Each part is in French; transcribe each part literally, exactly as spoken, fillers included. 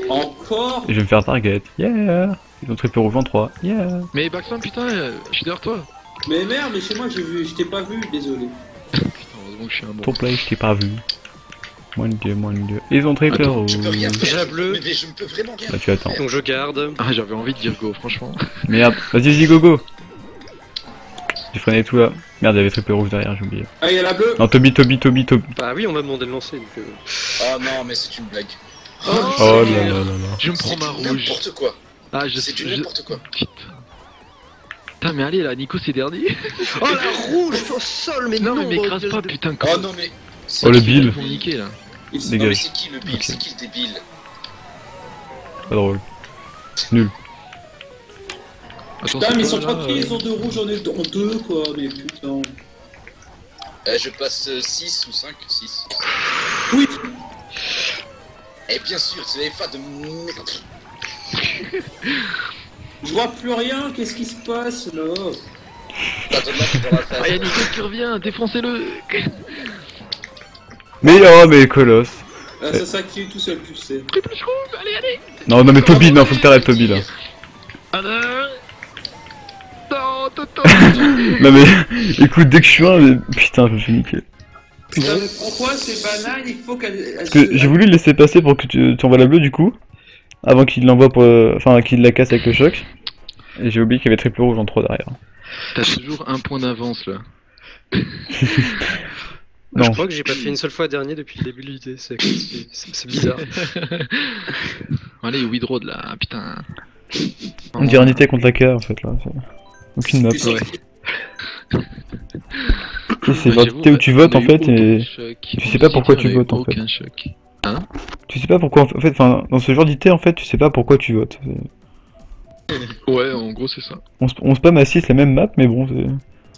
Encore. Et je vais me faire target. Yeah. Ils ont triple rouge en trois. Yeah. Mais Baxman, putain, euh, je suis derrière toi. Mais merde, mais chez moi j'ai vu, je t'ai pas vu, désolé. Putain, heureusement que je suis un bon. Ton play, je t'ai pas vu. Moins de dieu, moins de dieu. Ils ont triple Attends, rouge. Je peux rien J'ai faire. la bleue. Mais je ne peux vraiment rien Bah tu attends. Donc je garde. Ah, j'avais envie de dire go, franchement. Merde. Vas-y, vas-y, go go. J'ai freiné tout là. Merde, il y avait triple rouge derrière, j'ai oublié. Ah, il y a la bleue. Non, Toby, Toby, Toby, Toby. Bah oui, on m'a demandé de lancer donc. Euh... Oh non, mais c'est une blague. Oh, Oh là là là là. Je me C'est prends ma du rouge. n'importe quoi. Ah, je C'est du je- n'importe quoi. Putain. Putain, mais allez là, Nico, c'est dernier. Oh la rouge au sol, mais Non, non. mais m'écrase de- pas, de- putain. Oh non, mais. c'est Oh le qui- Bill. Ils vont niquer là. Il- Non, mais Dégage. c'est qui le Bill Ok. C'est qui le débile Pas drôle. Nul. Attends, Putain, c'est mais ils quoi, sont là, tranquilles, euh, ils ont deux rouges, j'en ai en deux quoi, mais putain. Euh, Je passe six ou cinq, six. Oui. Et bien sûr, c'est les fans de merde. Je vois plus rien, qu'est-ce qui se passe là? Attends, là, t'es dans la phase. Ah, y'a Nico qui revient, défoncez-le. Mais oh, mais colosse. Ah, ça s'active tout seul, tu sais. Triple shroom, allez, allez. Non, non, mais Toby, non, faut que t'arrêtes Toby là. Alors. Non, Toto. Non, mais écoute, dès que je suis un, mais putain, je me fais niquer. Putain, mais pourquoi ces bananes, il faut qu'elles... elles Parce que se- j'ai voulu le laisser passer pour que tu, tu envoies la bleue du coup. Avant qu'il l'envoie pour. euh, Enfin, qu'il la casse avec le choc. Et j'ai oublié qu'il y avait triple rouge en trois derrière. T'as toujours un point d'avance là. Je Non. crois que j'ai pas fait une seule fois dernier depuis le début de l'idée, c'est c'est- c'est bizarre. Allez, Widroad là, putain. On dirait un été contre la K en fait là. c'est- Aucune map. Tu sais- Ouais. Et c'est Ouais, genre j'avoue, t'es où tu on votes a en eu fait aucun et. choc. tu sais pas pourquoi tu On a eu votes, en fait. Aucun choc. Tu sais pas pourquoi en fait. Enfin, dans ce genre d'I T en fait, tu sais pas pourquoi tu votes. Ouais, en gros, c'est ça. On, sp- on spam à six la même map, mais bon, c'est.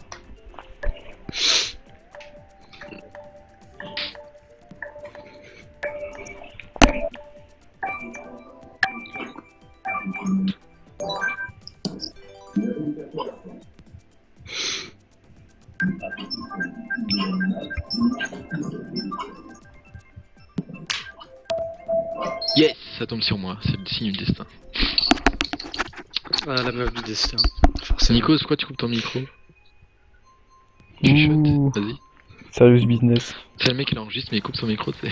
Yes, ça tombe sur moi, c'est le signe du destin. Ah la meuf du destin. Nico, pourquoi tu coupes ton micro? Tu Ouh. chuchotes, vas-y. Serious business. C'est le mec qui enregistre mais il coupe son micro, tu sais.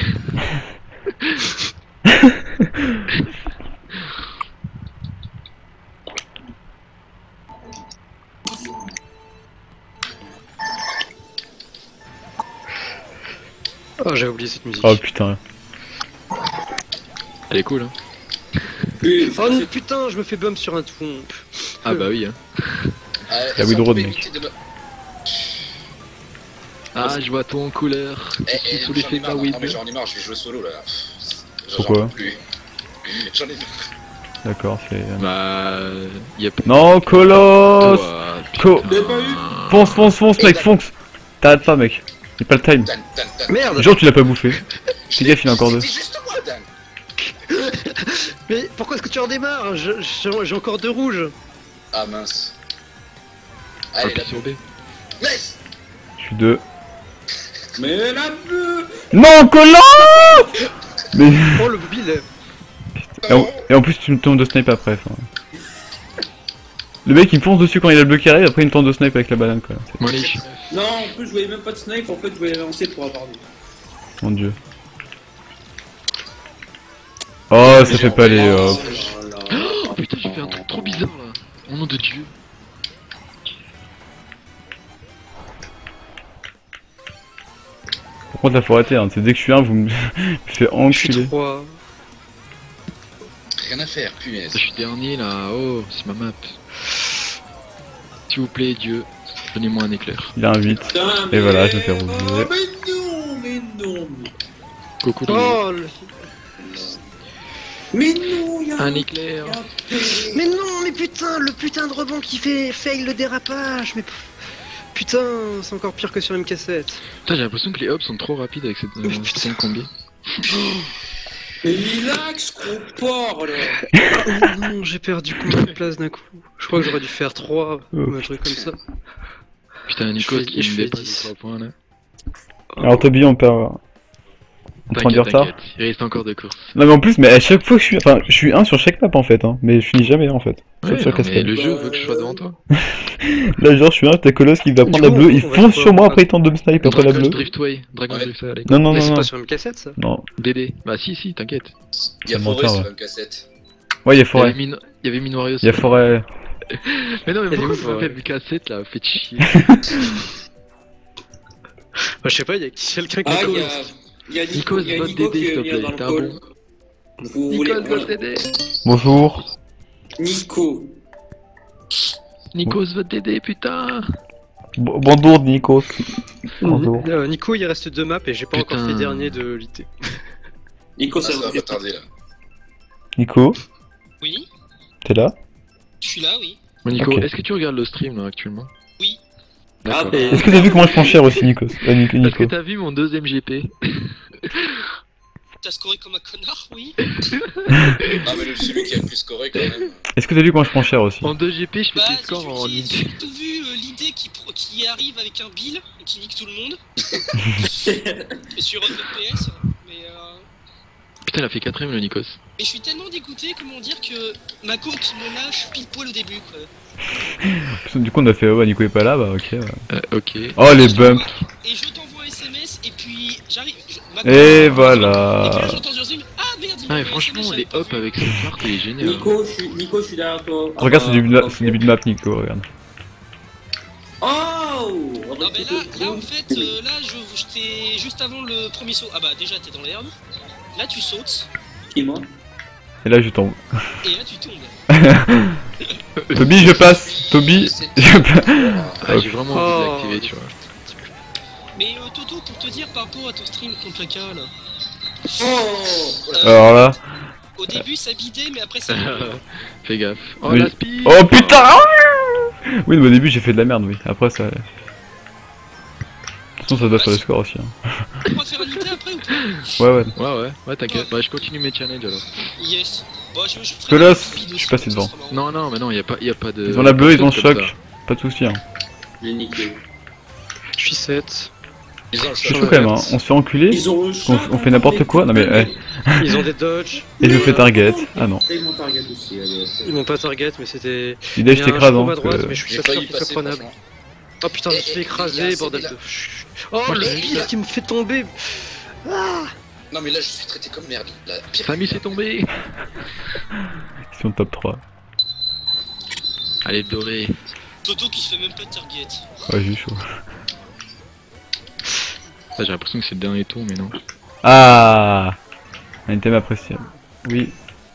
Oh j'ai oublié cette musique. Oh putain. Elle est cool, hein. Oui, Oh non, putain, je me fais bump sur un tronc. Ah bah oui, hein. Ah, Y'a elles Widroad, sont mec. évitées de me- Ah, je vois tout en couleur. Eh, Je suis eh, sous j'en ai l'effet de marre, ma non, weed. mais j'en ai marre, je vais jouer solo là. Pff, j'en- Pourquoi j'en peux plus. J'en ai marre. D'accord, c'est. Bah. Y'a pas. Non, Colosse! Toi, Co- putain. T'avais pas eu Fonce, fonce, fonce, mec, fonce! T'arrêtes pas, mec. Y'a pas le time. Dan, Dan, Dan. Merde. Genre, tu l'as pas bouffé. Je Fais l'ai- gaffe, il y en a encore deux. C'était juste moi, Dan. Mais pourquoi est-ce que tu redémarres? Je- J'ai j'ai encore deux rouges. Ah mince. Appuie Allez, la sur B. nice. Je suis deux. Mais la bleue. Non, Colosse! Mais. Oh le mobile. Et en, et en plus, tu me tombes de snipe après. enfin. Le mec il me fonce dessus quand il a le bleu qui arrive, après il me tente de snipe avec la banane quoi. C'est- Bon, allez. Non, en plus je voyais même pas de snipe, en fait je voyais lancer pour avoir deux. Mon dieu. Oh, ça fait pas les. hop. Voilà. Oh putain, j'ai fait un truc trop bizarre là. Au nom de Dieu. Par contre, là faut arrêter, hein. C'est dès que je suis un, vous me faites Je suis enculer. trois. Rien à faire, punaise. Je suis dernier là. Oh, c'est ma map. S'il vous plaît, Dieu, donnez-moi un éclair. Il a un huit. Putain, Et voilà, je me mais- fais rouler. Oh, mais non, mais non. Coucou, Oh le... Mais non, y'a un éclair. Mais non, mais putain, le putain de rebond qui fait fail le dérapage. Mais p- putain, c'est encore pire que sur M K sept. Putain, j'ai l'impression que les hops sont trop rapides avec cette euh, Putain. putain de combi. Mais relax, gros porc là. Oh non, j'ai perdu combien de place d'un coup? Je crois que j'aurais dû faire trois ou un truc comme ça. Putain, Nico Je fais- qui je me fais dépasse dix. de trois points là. Alors, Toby, on perd. On prend du T'inquiète, retard. t'inquiète, il reste encore deux courses. Non mais en plus, mais à chaque fois que je suis... Enfin, je suis un sur chaque map en fait, hein. Mais je finis jamais en fait. Sauf Ouais, sur non, mais cascade. le jeu veut que je sois devant toi. Là genre je suis un, t'as Colosse qui va Du prendre la coup, bleue, il on va fonce faire sur moi, quoi? après il tente de me snipe après la Dragon bleue. Driftway, Dragon Ouais. Driftway, allez. Non non Mais non c'est non. pas sur M K sept ça? Non. D D. Bah si, si, t'inquiète. Il y a C'est Forêt menteur, sur ouais. M K sept. Ouais, il y a Il y avait forêt. Min- il y avait Minoirio aussi. Il y a forêt. Mais non, mais Elle est pourquoi où, tu m'as Forêt fait M K sept là? Faites chier. Bah, je sais pas, il y a quelqu'un qui Ah, a il y a, il y a Nico, Nikos, il y a vote Nico D D, qui s'il veut te venir plaît, dans le t'es un call. bon. Vous voulez... Nikos, vote D D. Bonjour. Nico. Nikos, vote D D, putain. Bon- Bonjour Nikos. Bonjour. Euh, Nico, il reste deux maps et j'ai pas encore Putain. fait dernier de l'I T. Nico, Ah, ça ça va va pas tarder là. Nico, Oui, t'es là? je suis là, oui. Bon, Nico, Ok. est-ce que tu regardes le stream là actuellement? Oui. Ah, D'accord. bah, Est-ce que t'as vu comment je prends cher aussi Nikos euh, Nic- Est-ce que Nico. t'as vu mon deuxième G P? T'as scoré comme un connard, oui. Ah, mais le- celui qui a le plus scoré quand même. Est-ce que t'as vu comment je prends cher aussi? En deux G P, je fais Bah, tes j'ai scores en j'ai- ligne. j'ai surtout vu euh, l'idée qui, pro- qui arrive avec un bill et qui nique tout le monde. Et sur F P S, mais euh... Putain, il a fait quatrième le Nikos. Mais je suis tellement dégoûté, comment dire, que Mako qui me lâche pile poil au début, quoi. Du coup on a fait oh bah Nico est pas là, bah ok. ouais. Euh, ok. Oh les bumps. Et je t'envoie un S M S, et puis j'arrive... je- Mako- Et Et puis voilà. là, j'entends sur Zoom, ah merde, il Ah, m'a mais envoyé un franchement, S M S, les j'avais pas hop vu. avec cette carte, il est génial. Nico, je suis, Nico, je suis derrière toi. Ah, Regarde ce bah, début, de la- ok. ce début de map Nico, regarde. Oh, Non mais là, là en fait, euh, là je j'étais juste avant le premier saut. Ah bah déjà t'es dans l'herbe. Là tu sautes Qui, moi? Et là je tombe. et là tu tombes. Toby je passe. Toby je passe. Ah, j'ai vraiment envie de Oh. l'activer, tu vois. Mais euh, Toto, pour te dire par rapport à ton stream contre la K là, Oh, euh, Alors là. au début ça bidait mais après ça. Fais gaffe. Oh, Oui. la speed. Oh putain. Oui mais au début j'ai fait de la merde oui. Après ça... De toute façon ça doit faire le score aussi. Hein. On va faire un I T après ou pas? Ouais ouais. Ouais, ouais, ouais, t'inquiète. Bah, je continue mes challenges alors. Yes. Bon, je, je ferai Colosse, un speed je suis aussi, passé ça devant. sera marrant. Non, non, mais non, y a pas, y a pas de. Ils ont la bleue, ils ont le comme choc. ça. Pas de soucis hein. j'ai niqué. Je suis sept. Ils ont le Je choc. suis chaud quand même hein. On se fait enculer. Ils ont le On, choc, on fait n'importe quoi. Non mais eh. Ils ont des dodges. Et je me fais target. Ah non. Et mon target aussi, allez. Ils m'ont pas target, mais c'était. L'idée Il je y a un t'écrase chauve hein. à droite, parce que- mais je suis J'ai pas sûr failli qu'il soit passer, prenable. franchement. Oh putain, je me suis fait Et- et- écraser, et- bordel et- de. Oh, Moi, le je- pire qui me fait tomber. Ah. Non, mais là, je suis traité comme merde. Là, pire. Samy s'est tombé. Ils sont top trois. Allez, le doré. Toto qui se fait même pas de target. Ouais j'ai eu chaud. Ah, j'ai l'impression que c'est le dernier tour, mais non. Ah. Un item appréciable. Oui.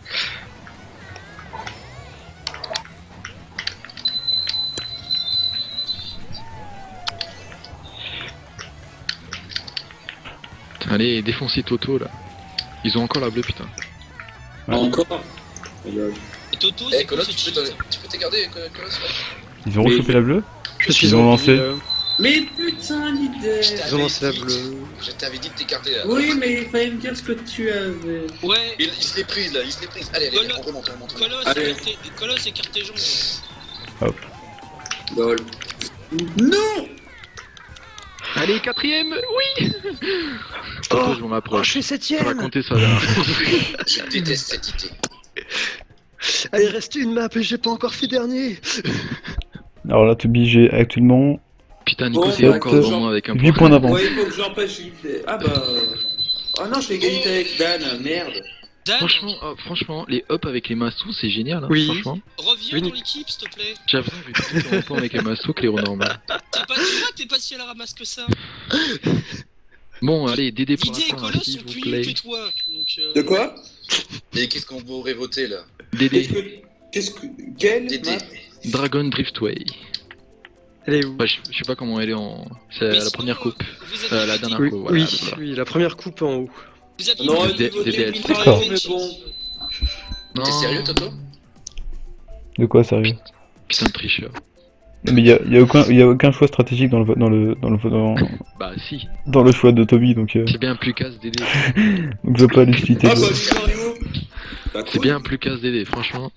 Allez, défoncez Toto là. Ils ont encore la bleue, putain. Ouais. Encore. Regarde. Et Toto, Eh, c'est quoi Colosse, ce tu peux cheat? te- tu peux te garder, Co- Colosse, ouais. Ils ont Mais- rechopé la bleue. Je suis Ils ont zombie, lancé. euh, Mais putain, l'idée. Ils ont lancé la bleue. Je t'avais dit de t'écarter là. Oui, mais il fallait me dire ce que tu avais. Ouais, Il, il se l'est prise là, il se l'est prise. Allez, allez, Colo- on remonte, on remonte. on remonte. Colosse, Allez. écarte- Colosse écarte tes jambes. Lol. Non. Allez, quatrième, oui. Toto, je m'en Oh, approche. je suis On va septième. compter ça là. Je déteste cette idée. Allez, reste une map et j'ai pas encore fait dernier. Alors là Toby j'ai actuellement Putain, Nico, Bon, c'est bah, encore euh, devant moi avec un huit points d'avance. Ouais, il faut que j'empêche l'idée. Ah bah. Oh non, je fais égalité avec Dan, merde. Dan, Franchement, oh, franchement, les up avec les massos, c'est génial. Hein, Oui. Franchement, reviens Oui, dans Nick. l'équipe, s'il te plaît. j'ai l'impression que je suis plus longtemps avec les massos que les héros normaux. T'es pas, tu vois que t'es pas si à la ramasse que ça. Bon, allez, D D pour L'idée et la fin, Colosse s'il sont vous plus plaît. nuls que toi. Donc, euh... De quoi? Et qu'est-ce qu'on pourrait voter là? D Qu'est-ce D, que. Qu'est-ce que. Quelle Dédé. map? Dragon Driftway. Elle est où? Bah, je, je sais pas comment elle est en. C'est mais la sinon, première coupe. Vous avez Euh, la voté- dernière Oui, coupe, voilà. oui, voilà. oui, la première coupe en haut. Vous aviez Non, voté- il D- voté D D. Winter, D'accord. mais bon. Non. T'es sérieux, Toto? De quoi sérieux? Putain de tricheur. Mais y a, y a aucun y a aucun choix stratégique dans le vo- dans le dans le dans, Bah, si. dans le choix de Toby donc euh, C'est bien plus casse D D. donc je veux pas l'utilité. Ah de- bah, dis Mario. Bah, C'est cool. bien plus casse D D, franchement.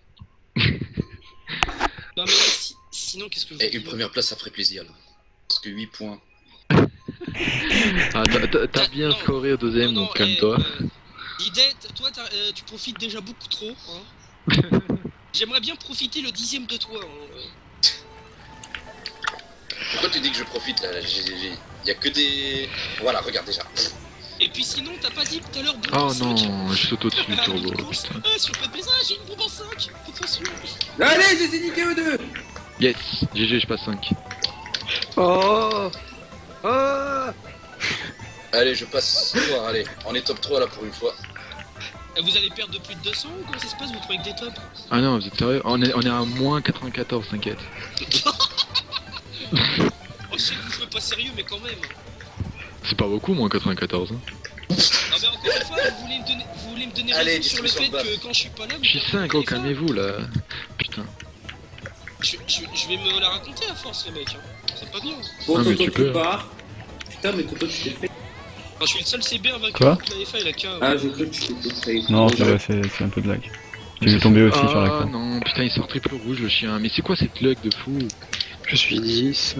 Non mais si- sinon qu'est-ce que je Eh, vous une dis première place, ça ferait plaisir là. Parce que huit points. Ah, t'as- t'as t'as Ah, bien non. scoré au deuxième, Non, non, donc calme-toi. eh, euh, Didet, toi t'as- euh, tu profites déjà beaucoup trop. Hein. J'aimerais bien profiter le dixième de toi. Hein. Pourquoi tu dis que je profite là? J'ai- j'ai- Y a que des... Voilà, regarde déjà. Et puis sinon, t'as pas dit tout à l'heure bombe Oh en cinq. non, je saute au-dessus, Ah, turbo, Nikos, putain. ah, sur le P P S, ah, j'ai une bombe en cinq. Attention. Allez, je les ai niqués eux deux. Yes, G G, je passe cinq. Oh Oh Allez, je passe trois, allez. On est top trois là pour une fois. Euh, Vous allez perdre de plus de deux cents ou comment ça se passe? Vous trouvez que des tops? Ah non, vous êtes sérieux? On est, on est à moins quatre-vingt-quatorze, t'inquiète. Oh, je sais que vous jouez pas sérieux, mais quand même. C'est pas beaucoup, moins quatre-vingt-quatorze. Hein. Ah, mais encore une fois, vous voulez me donner, vous voulez me donner Allez, raison sur le fait discussion de que quand je suis pas là, vous Je suis perdez cinq, des oh, fois. calmez-vous là. Putain. Je, je, je vais me la raconter à force, les mecs. Hein. C'est pas bien. Bon, Ah, mais Toto, tu tu peux. pars. Putain, mais Toto, tu t'es fait. Enfin, je suis le seul C B invaincu Quoi contre la F A et la K. Ah, j'ai cru que tu t'étais fait. Non, c'est vrai, c'est c'est un peu de lag. J'ai vu tomber aussi sur Ah l'écran. non, putain, il sort triple rouge le chien. Mais c'est quoi cette luck de fou? Je suis dix.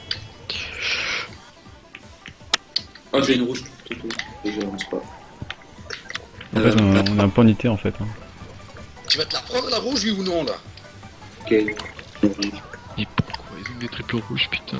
Oh, j'ai une rouge, Toto. Déjà, on se pas. En fait, on, on est un peu en I T en fait. Hein. Tu vas te la prendre la rouge, oui ou non là? Ok. Mais pourquoi ils ont des triples rouges, putain?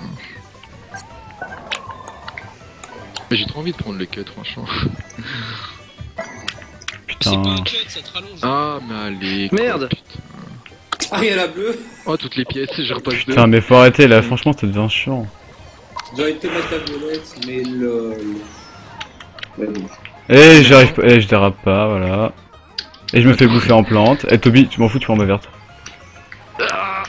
Mais j'ai trop envie de prendre le cut, franchement. C'est pas Putain. un cut, ça te rallonge. Ah, mais allez. quoi, Merde. putain. Ah, il y a la bleue. Oh, toutes les pièces, je repasse deux. Putain, mais faut arrêter là, franchement, ça devient chiant. J'aurais été mettre la violette, mais lol. Mais bon. Eh, j'arrive pas, eh, je dérape pas, voilà. Et je me fais bouffer en plante. Eh, Toby, tu m'en fous, tu prends ma verte. Ah,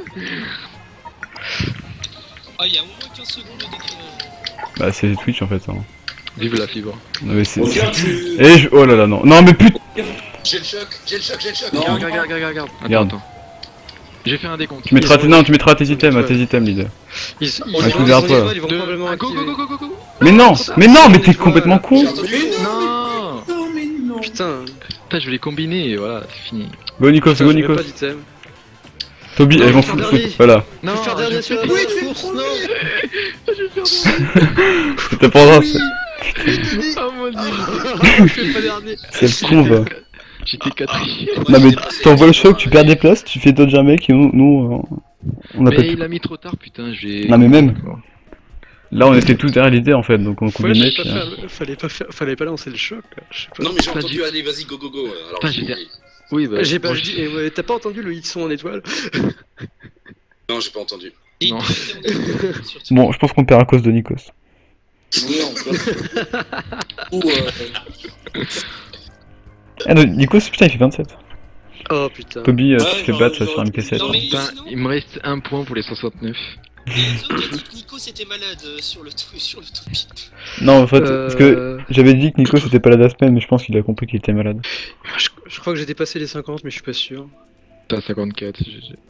il y a au moins quinze secondes de décalage. Bah, c'est Twitch en fait. Hein. Vive la fibre. Non, mais c'est. Au pire, tu. Eh, je... oh là là, non. Non, mais putain. J'ai le choc, j'ai le choc, j'ai le choc. Non. Regarde, regarde, regarde, regarde. Attends, Regarde. attends. J'ai fait un décompte. Tu mettras tes... Non, tu mettras tes items, à tes items, leader. Ils, ils, Ouais, ils, tout vont- derrière ils toi, vont- là. ils vont Deux, probablement un, go, activer. go, go, go, go, go. Mais non, mais non, mais t'es Voilà. complètement con. J'ai entendu. Non. Non, mais non. Putain, Putain, je vais les combiner et voilà, c'est fini. Go Nikos, putain, go j'avais Nikos. pas d'item. Toby, Non, elles vont je vais foutre. faire dernier. Voilà. Je vais faire dernier sur la Oui, tu course, es non. T'as pas le droit, c'est- Oh mon dieu. Je fais pas dernier. c'est le con, va. J'étais quatrième. Non, mais t'envoies le choc, tu perds des places, tu fais dodge un mec et nous, nous euh, on a pas Mais pu. il a mis trop tard, putain, j'ai. Non, mais même. Là, on était tous derrière l'idée en fait, donc on coupe Ouais, les fallait mecs. pas, euh. faire- fallait pas faire, fallait pas lancer le choc. Là. Je sais pas. Non mais j'ai Putain, entendu, j'ai- allez vas-y go go go. Alors Putain, j'ai- j'étais- Oui, bah. J'ai pas moi, dit, et ouais, t'as pas entendu le hit son en étoile? Non j'ai pas entendu. Et Non. il était en décalage, surtout. Bon, je pense qu'on perd à cause de Nikos. Oui, on peut. Ou, euh. Ah non, Nikos, putain, il fait vingt-sept. Oh putain. Toby, euh, Ouais, tu te fais genre, battre genre, sur M P sept. Non, mais Putain, sinon, il me reste un point pour les soixante-neuf. il y a Enzo qui a dit que Nico c'était malade euh, sur le tout, sur le tout pit. Non, en fait, parce que Euh, j'avais dit que Nikos était pas là la semaine, mais je pense qu'il a compris qu'il était malade. je, je crois que j'ai dépassé les cinquante, mais je suis pas sûr. T'as cinquante-quatre, G G.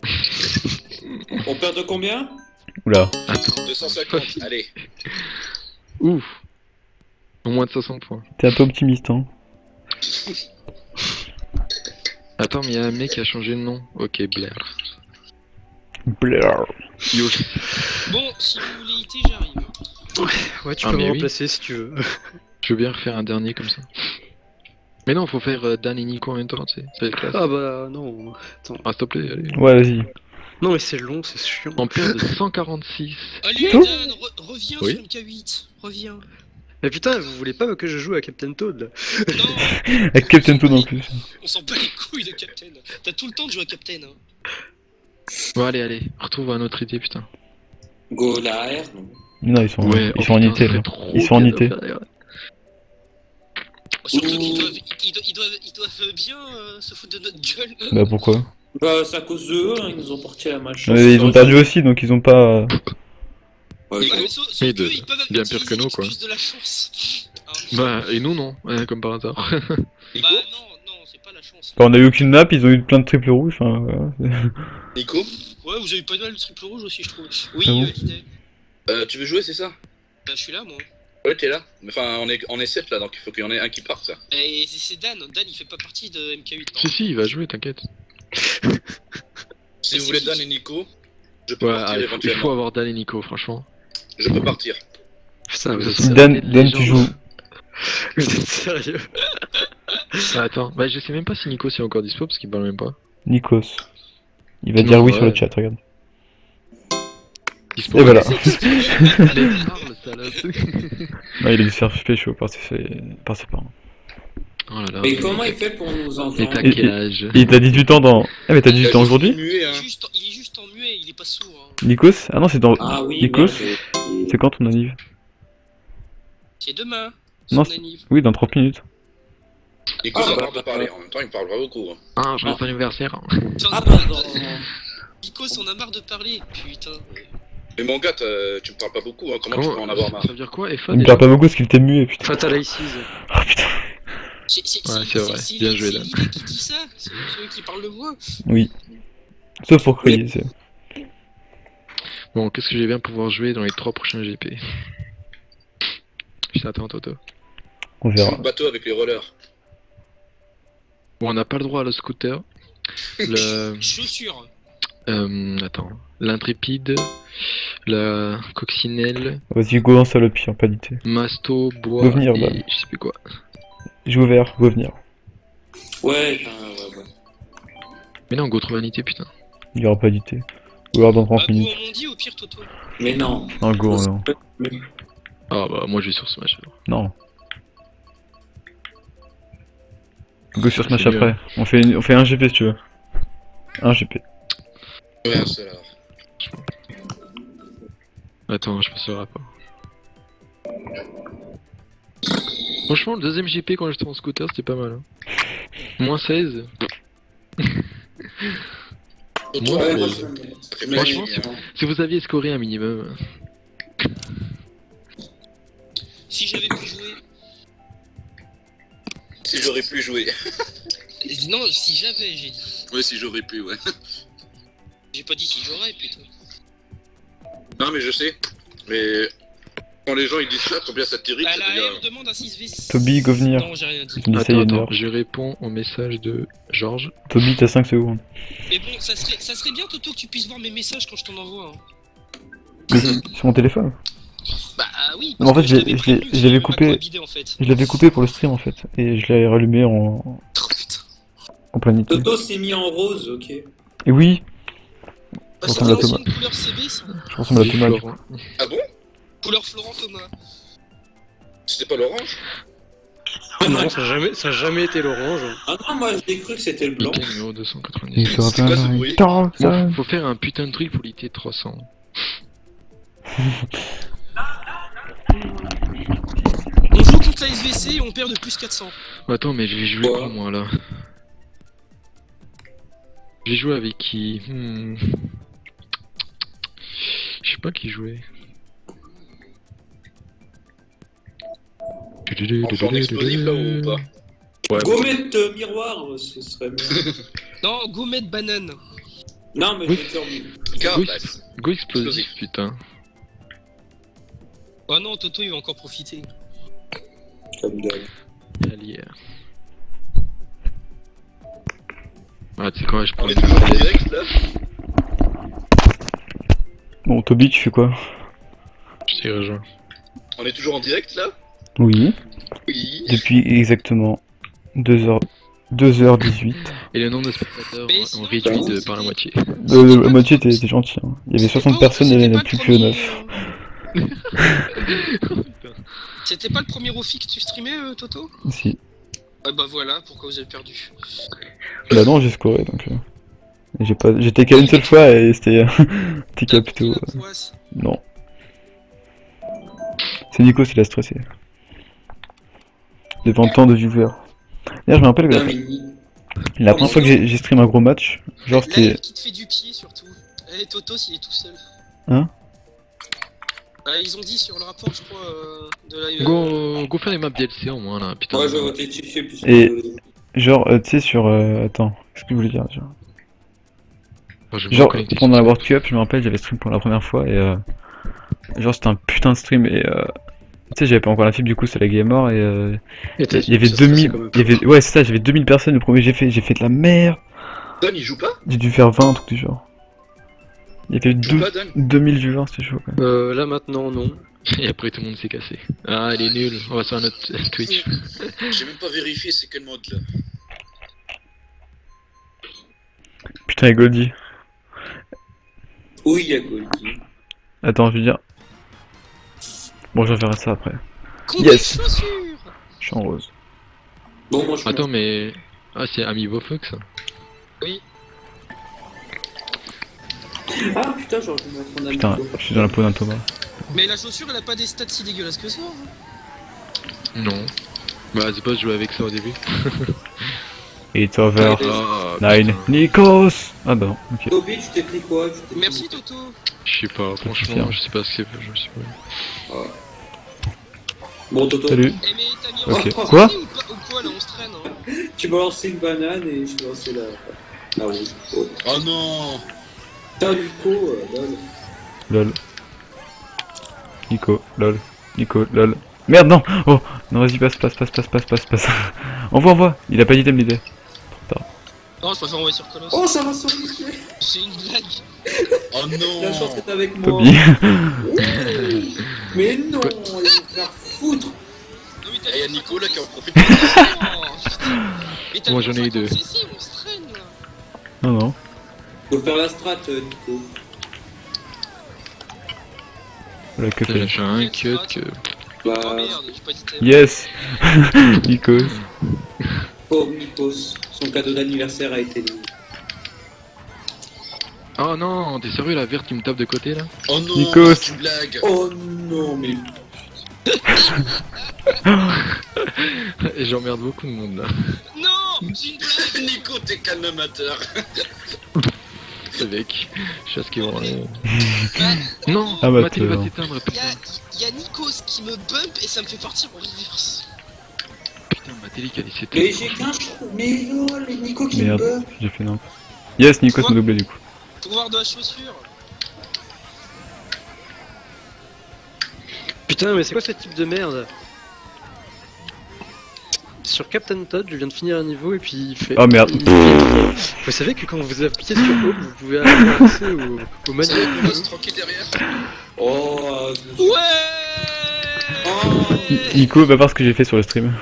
On perd de combien? Oula. Attends. deux cent cinquante, allez. Ouf. Au moins de soixante points. T'es un peu optimiste, hein. Attends, mais y'a un mec qui a changé de nom. Ok, Blair. Blair. Yo. Bon, si vous voulez iter, j'arrive. Ouais, tu Ah, peux mais me oui. remplacer si tu veux. Je veux bien refaire un dernier comme ça. Mais non, faut faire euh, Dan et Nico en même temps, tu sais. Ça va être classe. Ah bah non. Attends. Ah, s'il te plaît, allez. Ouais, vas-y. Non mais c'est long, c'est chiant. On perd de cent quarante-six. Allez, Tout Dan, re- reviens Oui. sur M K huit. Reviens. Mais putain, vous voulez pas que je joue à Captain Toad là? Non, Avec Captain Toad en plus. on s'en bat les couilles de Captain. T'as tout le temps de jouer à Captain. Hein. Bon, allez, allez. Retrouve un autre idée, putain. Go la R, non. Non, ils sont, Ouais, ils oh, sont en putain, I T ça là. fait trop Ils sont en bien I T. de faire- Surtout qu'ils Ouh. doivent, ils, doivent, ils, doivent, ils doivent bien euh, se foutre de notre gueule. eux. Bah pourquoi? Bah, c'est à cause de eux, hein, ils nous ont porté la malchance. Mais ils ont perdu aussi, donc ils ont pas. Ouais, Ouais, Nico mais sauf, sauf Mais que de- ils peuvent bien utiliser pire que nous, quoi. l'excuse de la chance. Ah, Bah, et nous, non. Ouais, comme par hasard. bah Nico non, non, c'est pas la chance. Bah, on a eu aucune map, ils ont eu plein de triples rouges. Enfin, voilà. Nico Ouais, vous avez pas mal le triple rouge aussi, je trouve. Oui, Ah bon euh, l'idée. euh, Tu veux jouer c'est ça? Bah, je suis là, moi. Ouais t'es là. Enfin on est on est sept là donc il faut qu'il y en ait un qui parte ça. Et c'est c'est Dan. Dan, il fait pas partie de M K huit. non. Si, si, il va jouer, t'inquiète. Si Mais vous c'est voulez qui Dan et Nico, je peux Ouais, partir ah, il faut, il éventuellement. faut avoir Dan et Nico, franchement. Je peux partir. Putain, vous êtes, Ça Dan, va être Dan les tu gens. joues. vous êtes sérieux? Ah, attends, bah je sais même pas si Nico est encore dispo parce qu'il parle même pas. Nikos. Il va Non, dire oui ouais. sur le chat, regarde. Dispo. Et voilà. Mais parle, salope. Non, il a dû se faire pécho par ses, par ses parents. Oh là là. Mais comment il fait pour nous Et t'as entendre? quel âge? Et t'as dix-huit ans dans... Ah mais t'as dix-huit ans aujourd'hui? Muet, Il hein. est juste, il est juste en muet, il est pas sourd. Hein. Nikos? Ah non, c'est dans... Ah oui, Nikos? merde, j'ai- C'est quand ton anniv? C'est demain. Non, son anniv. Oui, dans trente minutes. Nico, Ah, ça bah, marre de parler. En même temps, il parle pas beaucoup. hein. Ah, je ton anniversaire. T'en Ah as bah marre dans... de- Nikos en a marre de parler, putain. Mais mon gars, t'as- tu me parles pas beaucoup. Hein. Comment, tu peux en avoir marre? Ça veut dire quoi, F A Il me déjà parle pas beaucoup parce qu'il était muet, putain. Fatal Aces. Oh putain. C'est c'est- Ouais, c'est- c'est vrai. c'est- Bien c'est joué, c'est Dan. l'idée qui dit ça. C'est celui qui parle le voix. Oui. Sauf pour crier, c'est... Bon, qu'est-ce que je vais bien pouvoir jouer dans les trois prochains G P? Putain, attends, Toto. On Je verra. joue le bateau avec les rollers. Bon, on n'a pas le droit à le scooter. Le... Chaussures. Euh, attends. L'intrépide. La coccinelle. Vas-y, go dans ça le pire, pas d'idée. Masto, bois. Faut venir, et... bah. je sais plus quoi. J'ai ouvert, go venir. Ouais, enfin, ouais, ouais. Mais non, go trouve vanité, putain. Il y aura pas d'idée. Ou alors dans Bah, trente go minutes. en Mondi au pire, Toto. Mais non. Non, go, non. Ah bah, moi je vais sur Smash alors. Non. Go sur Ah, Smash c'est mieux. après. On fait, une- on fait un G P si tu veux. Un G P. Ouais, un seul alors. Attends, je passerai pas. Franchement, le deuxième G P quand j'étais en scooter, c'était pas mal. Hein. Moins seize. Et Moi, toi, c'est- euh, ouais, ça fait Franchement, plaisir, hein. Si vous aviez scoré un minimum. Si j'avais pu jouer. Si j'aurais pu jouer. Non, si j'avais, j'ai dit. Ouais, si j'aurais pu, ouais. J'ai pas dit si j'aurais, putain. Non, mais je sais. Mais quand les gens ils disent ça, combien ça t'irrite, Bah, ça la veut dire- R demande un six v six. Toby, go venir. Non, j'ai rien dit. Il me dit ça il y Attends, a une attends, heure. je réponds au message de Georges. Toby, t'as cinq secondes. Mais bon, ça serait, ça serait bien, Toto, que tu puisses voir mes messages quand je t'en envoie. Hein. Mais sur mon téléphone. Bah oui. Non, en parce fait, que je l'ai- t'avais je l'ai- prévenu que je l'avais j'avais coupé. ma quoi bider, en fait. Je l'avais coupé pour le stream en fait. Et je l'avais rallumé en, Oh putain. en planité. Toto s'est mis en rose, ok. Et oui, Bah, ressemble c'était à Thomas. l'ancienne couleur C B, ça. je ressemble à Vive Thomas. Florent. Ah bon? Couleur Florent Thomas. C'était pas l'orange? Non, ça a jamais, ça a jamais été l'orange. Ah non, moi j'ai cru que c'était le blanc. I P numéro deux cent Il quatre-vingt-dix. sera C'est quoi ce pas bruit? Tant que ça. Bon, faut faire un putain de truc pour l'I T trois cents. On joue contre la S V C et on perd de plus quatre cents. Attends, mais je vais jouer Ouais. quoi moi là? Je vais jouer avec qui? Hmm. Je sais pas qui jouer. On fait en explosif là ou pas? Ouais, Gommette euh, miroir, euh, ce serait bien. Non, go mettre banane. Non, mais Oui. je vais dire. Car, Oui. bah, Go explosif, putain. Oh non, Toto il va encore profiter. Comme d'hab. Allier. Ah, tu sais quoi, je prends on les est toujours en direct là? Bon, Toby, tu fais quoi? Je t'ai rejoint. On est toujours en direct là? Oui, Oui. depuis exactement deux heures, deux heures dix-huit. Et le nombre de spectateurs Mais ont sinon, réduit de c'était- par la moitié. Euh, la moitié, t'es t'es gentil. Hein. Il y avait soixante personnes et il n'y en a plus que neuf. C'était pas le premier Ofi que tu streamais, euh, Toto? Si. Ah bah voilà, pourquoi vous avez perdu. Bah non, j'ai scoré donc. euh, J'ai pas, j'étais qu'à une seule fois et c'était, c'était T'as capito. pris la euh, poisse. Non. C'est Nico qui l'a stressé. Devant tant de viewers. D'ailleurs, je me rappelle que Putain, la, mais ni- la première fois que j'ai j'ai stream un gros match, genre Là, c'était. qui te fait du pied surtout. Eh Toto, s'il est tout seul. Hein? Bah, ils ont dit sur le rapport, je crois, euh, de la. euh, Go, go faire les maps D L C au moins là, putain. Ouais, je vais voter dessus, je sais plus. Et- Genre, euh, tu sais, sur. euh, Attends, je sais plus vous le dire déjà. Enfin, je vais me Genre, connecter pendant sur la Skype. World Cup, je me rappelle, j'avais stream pour la première fois et. Euh, genre, c'était un putain de stream et. Euh, tu sais, j'avais pas encore la fibre, du coup, c'est la game mort et. Euh, Et t'as- il y avait ça, deux ça, mille. c'est quand même Il y avait, ouais, c'est ça, j'avais deux mille personnes le premier j'ai fait. J'ai fait de la merde. Don il joue pas? J'ai dû faire vingt, un truc du genre. Il y avait Il joue deux- pas, Don? deux mille viewers, c'était chaud quand même. Euh, là maintenant, non. Et après tout le monde s'est cassé. Ah, elle est nulle. On va sur un autre Twitch. J'ai même pas vérifié c'est quel mode là. Putain, et Goldie. Oui, il y a Goldie. Attends, je veux dire. Bon, je verrai ça après. Combat Yes. de chaussures. Je suis en rose. Bon, moi je Attends, mais. Ah, c'est Amiibo Fox ça. Oui. Ah putain, j'aurais pu mettre en Putain, amiibo. je suis dans la peau d'un Thomas. Mais la chaussure, elle a pas des stats si dégueulasses que ça. hein. Non. Bah, c'est pas jouer avec ça au début. It's over. Ah, Nine. putain. Nikos. Ah bah non, ok. Toby, tu t'es pris quoi? Tu t'es pris- Merci Toto. Je sais pas, franchement, je sais pas ce que c'est. Je sais pas. Bon, Toto, Salut. Eh mais t'as mis Ok. en Quoi ou, pas, ou quoi là, on se traîne hein. tu m'as lancé une banane et je t'ai lancé la... la rouge. Oh. Oh non. Putain, Nico, euh, lol. Lol. Nico, lol. Nico, lol. Merde, non. Oh, non, vas-y, passe, passe, passe, passe, passe, passe, passe. Envoie, envoie. Il a pas d'item l'idée. Non, je préfère envoyer sur Colosse. Oh, ça va sur les pieds. C'est une blague. Oh non. La chance que t'es avec moi. Toby. Oui. Mais non, il va me faire foutre. Non, mais t'as Et y a mis Nico là qui en cinquante profite. Oh, putain. Mais t'as Moi, mis j'en ai eu deux. cinquante C C, on se traîne là. Non, non. Faut faire la strat, euh, Nico. Voilà, que J'ai fait. fait un cut que. Bah, Oh merde, j'ai pas dit thème. Yes. Nikos. pauvre Nikos. Son cadeau d'anniversaire a été livré. Oh non, t'es sérieux la verte qui me tape de côté là? Oh non. Nikos. Tu blagues. Oh non, mais... Et j'emmerde beaucoup de monde là. Non, c'est une blague. Nico, t'es qu'un amateur. Ce mec, je sais ce qu'ils vont aller. Bah, Non, Ah bah, Mathilde va t'es- t'éteindre, y a, putain. y a Nikos qui me bump et ça me fait partir en reverse. Putain, Mathilde qui a laissé Mais tout. j'ai qu'un chou... Mais lol, Nico qui me Merde, bump. j'ai fait n'importe. Yes, Nikos m'a doublé du coup. Pouvoir de la chaussure. Putain, mais c'est quoi ce type de merde? Sur Captain Todd, je viens de finir un niveau et puis il fait. Oh merde. il- Vous savez que quand vous appuyez sur Home, vous pouvez avoir accès au, au Ça y est, manuel. Colosse, tranquille derrière. Oh, euh, je me suis- Ouais. Oh. Nico va voir ce que j'ai fait sur le stream.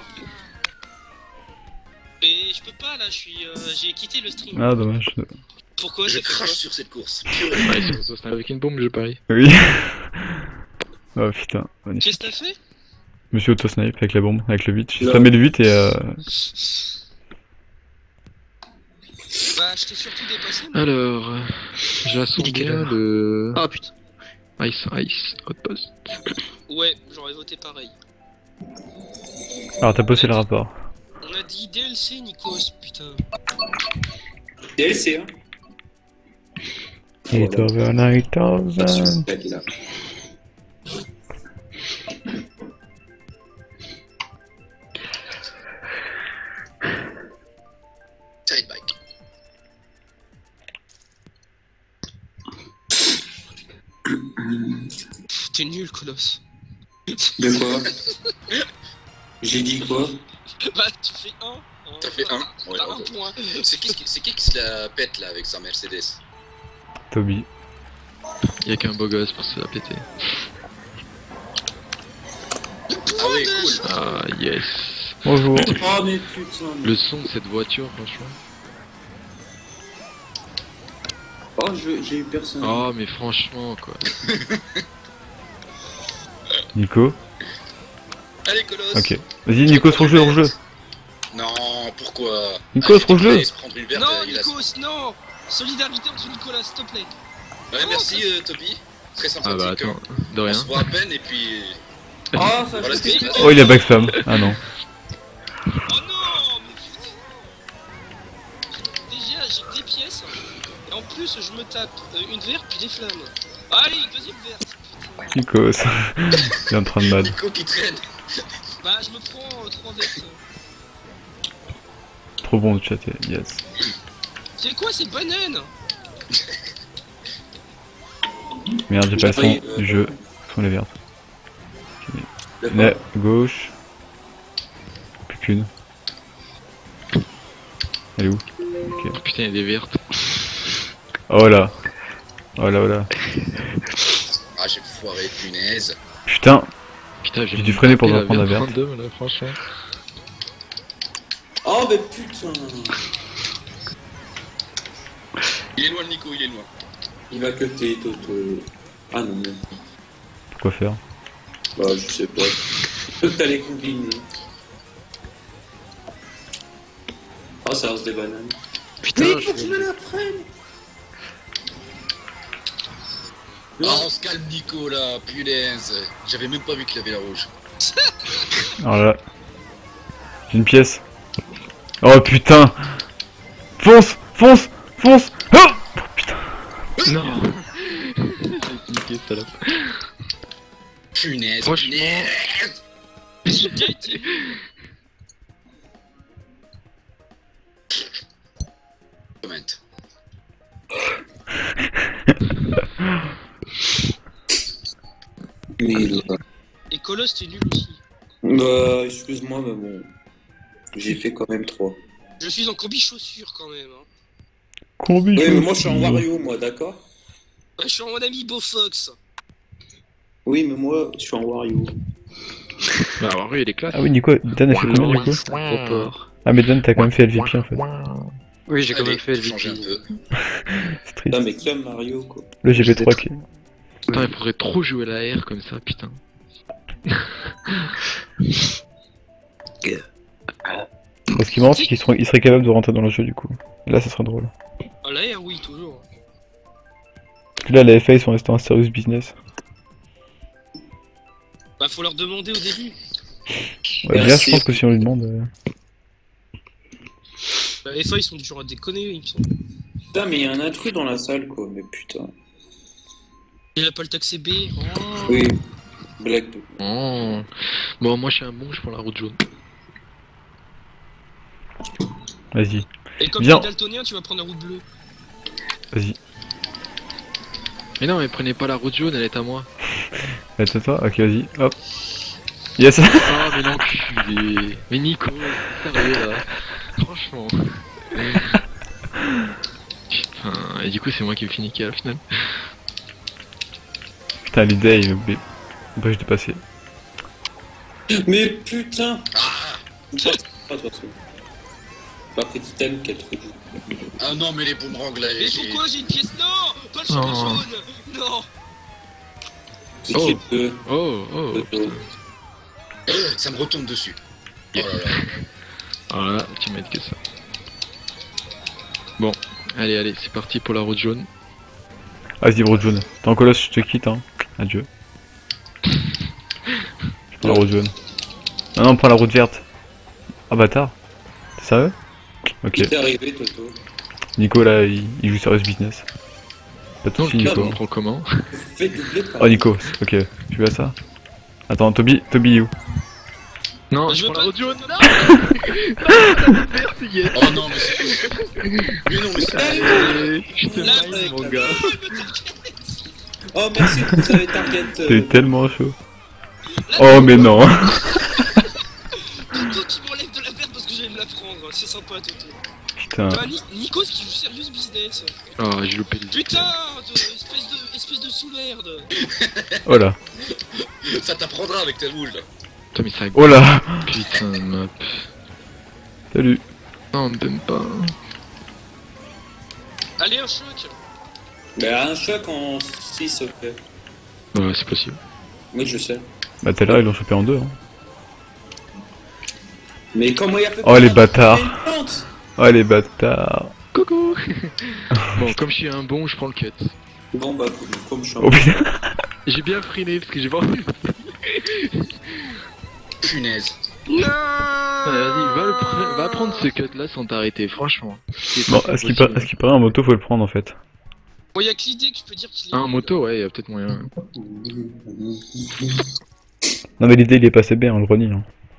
Mais je peux pas là, je suis, euh, j'ai quitté le stream. Ah, dommage. Pourquoi Je j'ai fait quoi crache sur cette course. Ouais, ils sont tous avec une bombe, je parie. Oui. Oh putain, magnifique. Qu'est-ce que t'as fait? Je me suis auto-snipe avec la bombe, avec le huit. J'ai Non. spammé le huit et euh... Bah, je t'ai surtout dépassé. moi. Alors, euh, j'assomme Il est quelle bien heure le Ah putain. Ice Ice Outpost. Ouais, j'aurais voté pareil. Alors t'as posté le rapport. On a dit D L C, Nikos, putain. D L C, hein. It's over nine thousand. C'est ça qu'il a. Side bike. Pff, T'es nul, Colosse. De quoi? J'ai dit quoi? Bah, tu fais un. hein. T'as fait un. Ouais, T'as un ok. point. C'est qui, c'est qui qui se la pète là avec sa Mercedes? Toby. Y'a qu'un beau gosse pour se la péter. Ah ouais, cool. Ah yes. Bonjour. Oh mais putain. mais- Le son de cette voiture, franchement. Oh, je- j'ai eu personne. Oh, mais franchement, quoi. Nico. Allez, Colosse. Ok. Vas-y Nico, rejoue, rejoue. Non, pourquoi? Nico, Ah, il rejoue. il se prendre une verte, Non, il a- Nikos, non. Solidarité entre Nicolas, s'il te plaît. Ouais, Non, merci ça- euh, Toby. Très Ah sympathique. bah hein. attends, de On rien. se voit à peine et puis. Oh, ça Voilà je ce qui se passe. Oh il a backspam. Ah non. Oh non, mais putain. Déjà, j'ai des pièces. Et en plus, je me tape euh, une verte puis des flammes. Allez, une deuxième verte. Putain. Nikos. Il est en train de mad. Nico qui traîne. Bah, je me prends euh, trois vertes. Trop bon de chatter. Yes. C'est quoi ces bananes? Merde, j'ai pas le son Oui, euh, du jeu. Ce sont les vertes. D'accord. La gauche. Plus qu'une. Elle est où? Ok. Putain, y'a des vertes. Oh là. Oh là, oh là. Ah, j'ai foiré, punaise. Putain, Putain, j'ai dû freiner pour la reprendre la verte. trente-deux, là, franchement. Oh, mais putain. Il est loin le Nico, il est loin. Il va cutter, Toto. Ah non, mais. Quoi faire? Bah, je sais pas. Faut que t'as les combiner. Oh, ça lance des bananes. Putain, Mais je- faut que je me la prenne. Ah, on se calme Nico là, punaise. J'avais même pas vu qu'il avait la rouge. Alors là. J'ai une pièce. Oh putain! Fonce! Fonce! Fonce! Oh putain! Non. J'ai niqué, salope. Punaise, Franchement. punaise. J'ai bien été. Comment? Mais là. Et Colosse, t'es nul aussi. Bah, excuse-moi, mais bon. J'ai fait quand même trois. Je suis en combi chaussures quand même. Hein. Combi. Oui, mais moi je suis en Wario, moi, d'accord? Ouais, je suis en mon ami Beau Fox. Oui, mais moi je suis en Wario. Bah, alors, oui, il est classe. Ah oui, Nico, Dan a fait combien du coup? Gros porc. Ah, mais Dan, t'as quand même fait L V P en fait. Oui, j'ai quand Allez, même fait le changer un V P. peu. C'est triste. Non, mais comme Mario, quoi. Le G P trois qui. Putain, il faudrait trop jouer la R comme ça, putain. Ce qui est marrant, c'est qu'ils seront- ils seraient capables de rentrer dans le jeu du coup. Là, ça serait drôle. Ah, la R, oui, toujours. Parce que là, la F A, ils sont restés en serious business. Bah, faut leur demander au début. Ouais, Merci. bien, je pense que si on lui demande. euh, Bah, F A, ils sont du genre à déconner, il me semble. Putain, mais il y a un intrus dans la salle, quoi. Mais putain. Il a pas le taxé B. Oh. Oui. Blague de. Oh. Bon, moi, je suis un bon, je prends la route jaune. Vas-y, Et comme Viens. t'es daltonien, tu vas prendre la route bleue. vas-y. Mais non, mais prenez pas la route jaune, elle est à moi. Attends, toi, ok, vas-y, hop. Yes! Oh, mais l'enculé. Mais Nico, sérieux là. Franchement. Putain, et du coup, c'est moi qui me finis à la finale. Putain, l'idée, il m'empêche empêche de passer. Mais putain! Pas, pas de toute façon. Pas pris Titan, quel truc. Ah non, mais les boomerangs là, Mais j'ai. pourquoi j'ai une pièce? Non! Pas le chemin Oh. jaune! Non! C'est Oh. qui deux? Oh, oh. Deux. Ça me retombe dessus. Oh là là. Alors là, tu m'aides que ça. Bon, allez, allez, c'est parti pour la route jaune. Vas-y, route jaune. T'es en colosse, je te quitte, hein. Adieu. Je prends la route jaune. Non, non, prends la route verte. Ah, bâtard. T'es sérieux? Ok. Qui est arrivé, Toto? Nico, là, il, il joue serious business. Pas de Non, soucis, le Nico. on prend comment? Fais doubler par. Oh, Nico, ok. Tu veux ça? Attends, Toby, Toby, où? Non, Bah, je je veux prends la pas- route jaune. Non. Merci, yes. Oh non, mais c'est. Mais non, mais c'est. Allez, je te Là, mine, avec mon la- gars. Oh, merci, vous avez target. euh, T'es tellement chaud. Là, Oh, mais non. Toto qui m'enlève de la verte parce que j'allais me la prendre. C'est sympa, Toto. Putain. Bah, Ni- Nikos qui joue serious business. Oh, j'ai loupé le Putain! de- espèce de, espèce de sous-merde. Oh là. Ça t'apprendra avec tes rouges là. Putain, mais ça. Oh là. Putain de map. Salut. Non, on me donne pas. Allez, un choc. Bah, un choc en six, ok. Ouais, c'est possible. Oui, je sais. Bah, tout à l'heure, ils l'ont chopé en deux. Hein. Mais comment il a fait Oh, pour les ça bâtards. Il y a une plante. Oh, les bâtards. Coucou. Bon, comme je suis un bon, je prends le cut. Bon, bah, comme je suis un Oh putain. J'ai bien freiné parce que j'ai pas envie. Punaise. Non! Ouais, vas-y, va, le pre- va prendre ce cut là sans t'arrêter, franchement. C'est Bon, pas à ce qui possible. paraît, à ce qui paraît, en moto, faut le prendre en fait. Bon, y'a que l'idée que je peux dire qu'il est. Ah, en moto, ouais, y a peut-être moyen. Non, mais l'idée, il est passé bien, on le renie. Hein.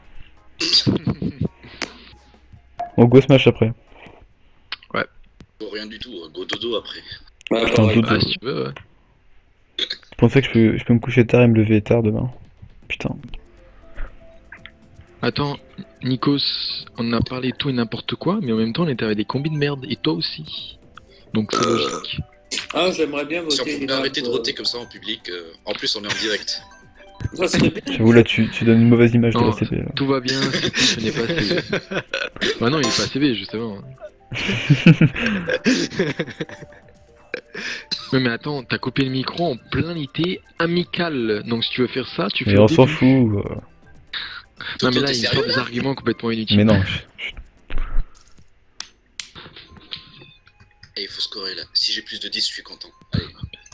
On go smash après. Bon, rien du tout, hein. Go dodo après. Bah, Putain, pareil. dodo. Ah, si tu veux, ouais. Je pensais que je peux, je peux me coucher tard et me lever tard demain. Putain. Attends, Nikos, on a parlé de tout et n'importe quoi, mais en même temps on était avec des combis de merde, et toi aussi. Donc c'est Euh, logique. Ah, j'aimerais bien Si on voter. pouvait les arrêter de maps, euh, voter comme ça en public, euh, en plus on est en direct. Ça serait bien. J'avoue, là, tu, tu donnes une mauvaise image de Non. la C P. Là. Tout va bien, c'est tout, ce n'est pas C B. Bah non, il est pas C B, justement. Ouais, mais attends, t'as coupé le micro en plein été amical. Donc si tu veux faire ça, tu fais Mais au on s'en début. fout. euh. Non mais là, T'es il sérieux, sort des arguments complètement inutiles. Mais non. je- Et il faut scorer là. Si j'ai plus de dix, je suis content. Allez.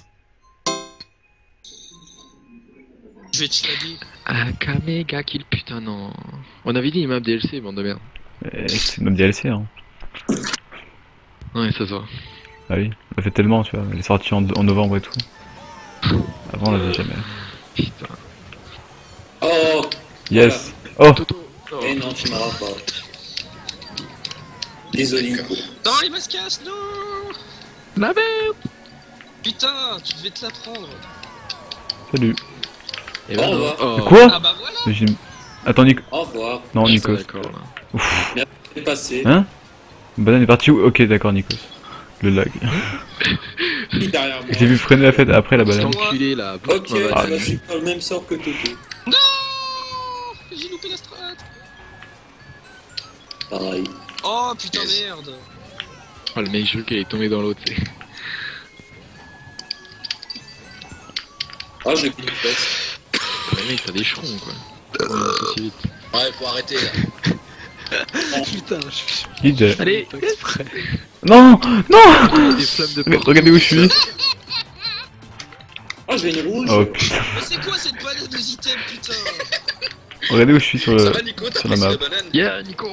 Je vais te flaguer. Ah, Kamega kill, putain, non. On avait dit map D L C, bande de merde. Eh, C'est même D L C, hein. Ouais, ça se voit. Ah oui, on l'a fait tellement, tu vois. Elle est sortie en, en novembre et tout. Avant, on l'avait jamais. Putain. Oh Yes. Oh. Toto. Oh. Eh non, tu m'auras pas. Désolé, Nico. Non, les mascasses, non. La merde. Putain, tu devais te la prendre. Salut. Et Au ben non. revoir. Oh. Quoi Ah bah voilà. Mais j'ai- Attends, Nico. Au revoir. Non, Je suis pas Nikos. d'accord là. Ouf. C'est passé. Hein Banane est parti où? Ok, d'accord, Nikos. Le lag. Qui derrière moi? J'ai vu freiner la fête après la Cet banane. enculé là. Ok, tu Ouais, Ah, vas lui. suivre le même sort que Toto. Non, j'ai loupé la strat. Pareil. Oh putain Yes. merde. Oh, le mec, je veux qu'il est tombé dans l'autre, tu sais. Ah, j'ai pris une fesse. Le mec, t'as des chrons quoi. On monte aussi vite. Ouais, faut arrêter là. Putain, je suis D J. Allez. exprès. Non. Non. Des flammes de Mais partout. regardez où je suis. Ah, j'ai une rouge. Oh putain. Mais c'est quoi cette banane de item, putain? Regardez où je suis sur Ça le. va, Nico? T'as sur la pris map. la banane? Yeah, Nico.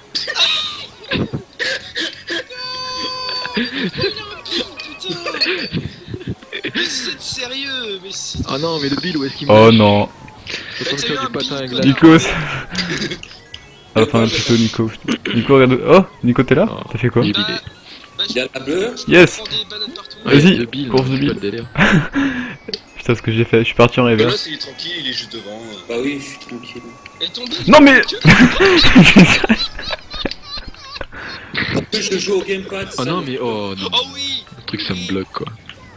Il a un ping, putain. Mais c'est sérieux, mais c'est... Oh non, mais le Bill, où est-ce qu'il Oh me non. Faut pas me Mais t'as eu faire un du patin à Bill, glace. Nikos. Enfin, plutôt Nico. Nico, regarde. Oh, Nico, t'es là? Oh. T'as fait quoi? J'ai Bah, bidé. bah, Il y a la bleue. je Yes. prends des bananes partout. Ouais, Vas-y, le Bill, course de c'est Bill. pas le délire. Putain, ce que j'ai fait. Je suis parti en Là, reverse. il est tranquille, il est juste devant. euh. Bah oui, je suis tranquille. Et ton Bill, Non, mais- Je joue au gamepad. Oh non, mais oh non. Oh oui. Le truc, ça me bloque quoi.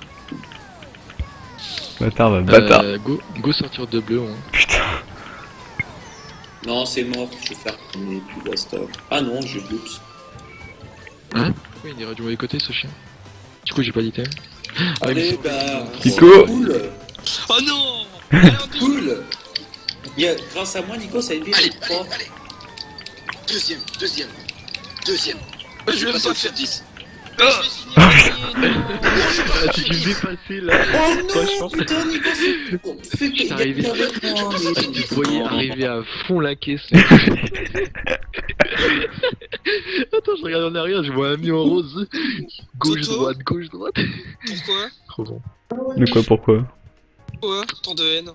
Bâtard, va, bâtard. Euh, go, go sortir de bleu, hein. Putain. Non, c'est mort. Je vais faire tourner, puis basta. Ah non, j'ai bloops. Hein? Pourquoi il est du mauvais côté ce chien? Du coup, j'ai pas d'item. Ah, mais Allez, il me bah. Nico. Cool. Oh non. Il y a un Bill. Cool. Il y a, grâce à moi, Nico, ça a été Allez, trois. allez, allez. Deuxième, deuxième, deuxième. Bah, je vais Passer pas au faire sur dix. Je vais finir premier, non. Ah, tu me dépassé là. Oh non, Franchement. putain, Nico, fais, fais Je suis arrivé. gagner avec moi, mais- Ah, tu voyais arriver à fond la caisse. Attends, je regarde en arrière, je vois un mi en rose. Gauche, Toto droite, gauche, droite. Pourquoi? Trop bon. Mais quoi, pourquoi? Pourquoi? Tant de haine.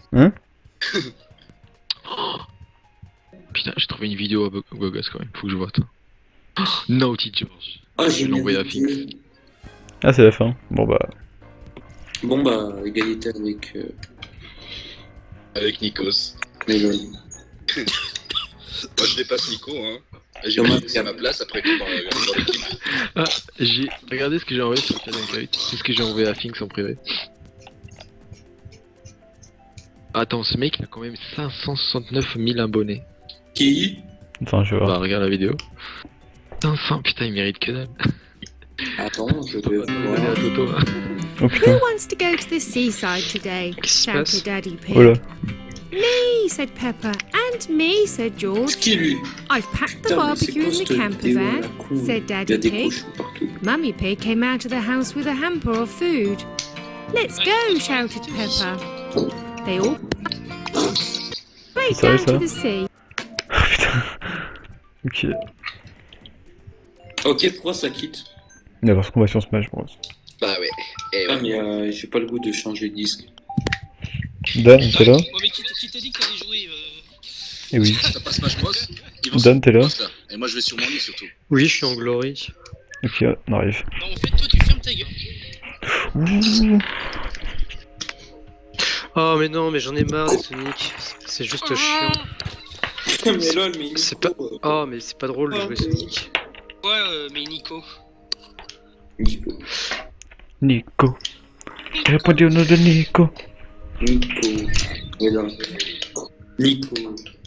Putain, j'ai trouvé une vidéo à Bo- Gogos quand même, faut que je vois ça. Naughty George. Ah, Je j'ai l'ai envoyé à mis- Fix. Ah, c'est la fin. Bon bah. Bon bah, égalité avec euh, Avec Nikos. Melon. Moi, je dépasse Nico, hein. J'ai Dommage. mis à ma place après qu'il dans, dans l'équipe. Ah, j'ai. Regardez ce que j'ai envoyé sur le chat avec la huit. C'est ce que j'ai envoyé à Finks en privé. Attends, ce mec il a quand même cinq cent soixante-neuf mille abonnés. Qui? Attends, je vais Bah, voir. regarde la vidéo. cinq cents, putain, il mérite que dalle. Attends, je vais Abonné à voir. Toto. hein. Oh putain. Who wants to go to the seaside today? Qu'est-ce qui se passe? shouted Daddy Pig. Oh là. Me, said Pepper. And me, said George. Qui lui? I've packed the Putain, mais c'est barbecue quoi in the cette camper vidéo, van, la con? said Il y a Daddy des Pig. cochons partout. Mummy Pig came out of the house with a hamper of food. Let's go, shouted Pepper. They all straight Sorry, down to sir. the sea. Oh putain. Ok. Ok, pourquoi ça quitte? Il y a parce qu'on va sur Smash Bros. Bah ouais. Et Ah, ouais. mais euh, j'ai pas le goût de changer de disque. Dan, t'es là? Oh, mais qui t'a qui t'a dit que t'allais jouer euh... Eh oui. T'as pas Smash Bros? Ils vont Dan, sur t'es là? Bros, Et moi, je vais sur mon lit surtout. Oui, je suis en glory. Ok, on arrive. Non, en fait, toi, tu fermes ta gueule. Ouh. Oh, mais non, mais j'en ai marre de Sonic. C'est- C'est juste chiant. mais lol, mais il C'est pas- faut, euh, Oh, mais c'est pas drôle de jouer Sonic. Ouais, euh, mais Nico. Nico. Nico. Répondez au nom de Nico. Nico. Et là. Nico.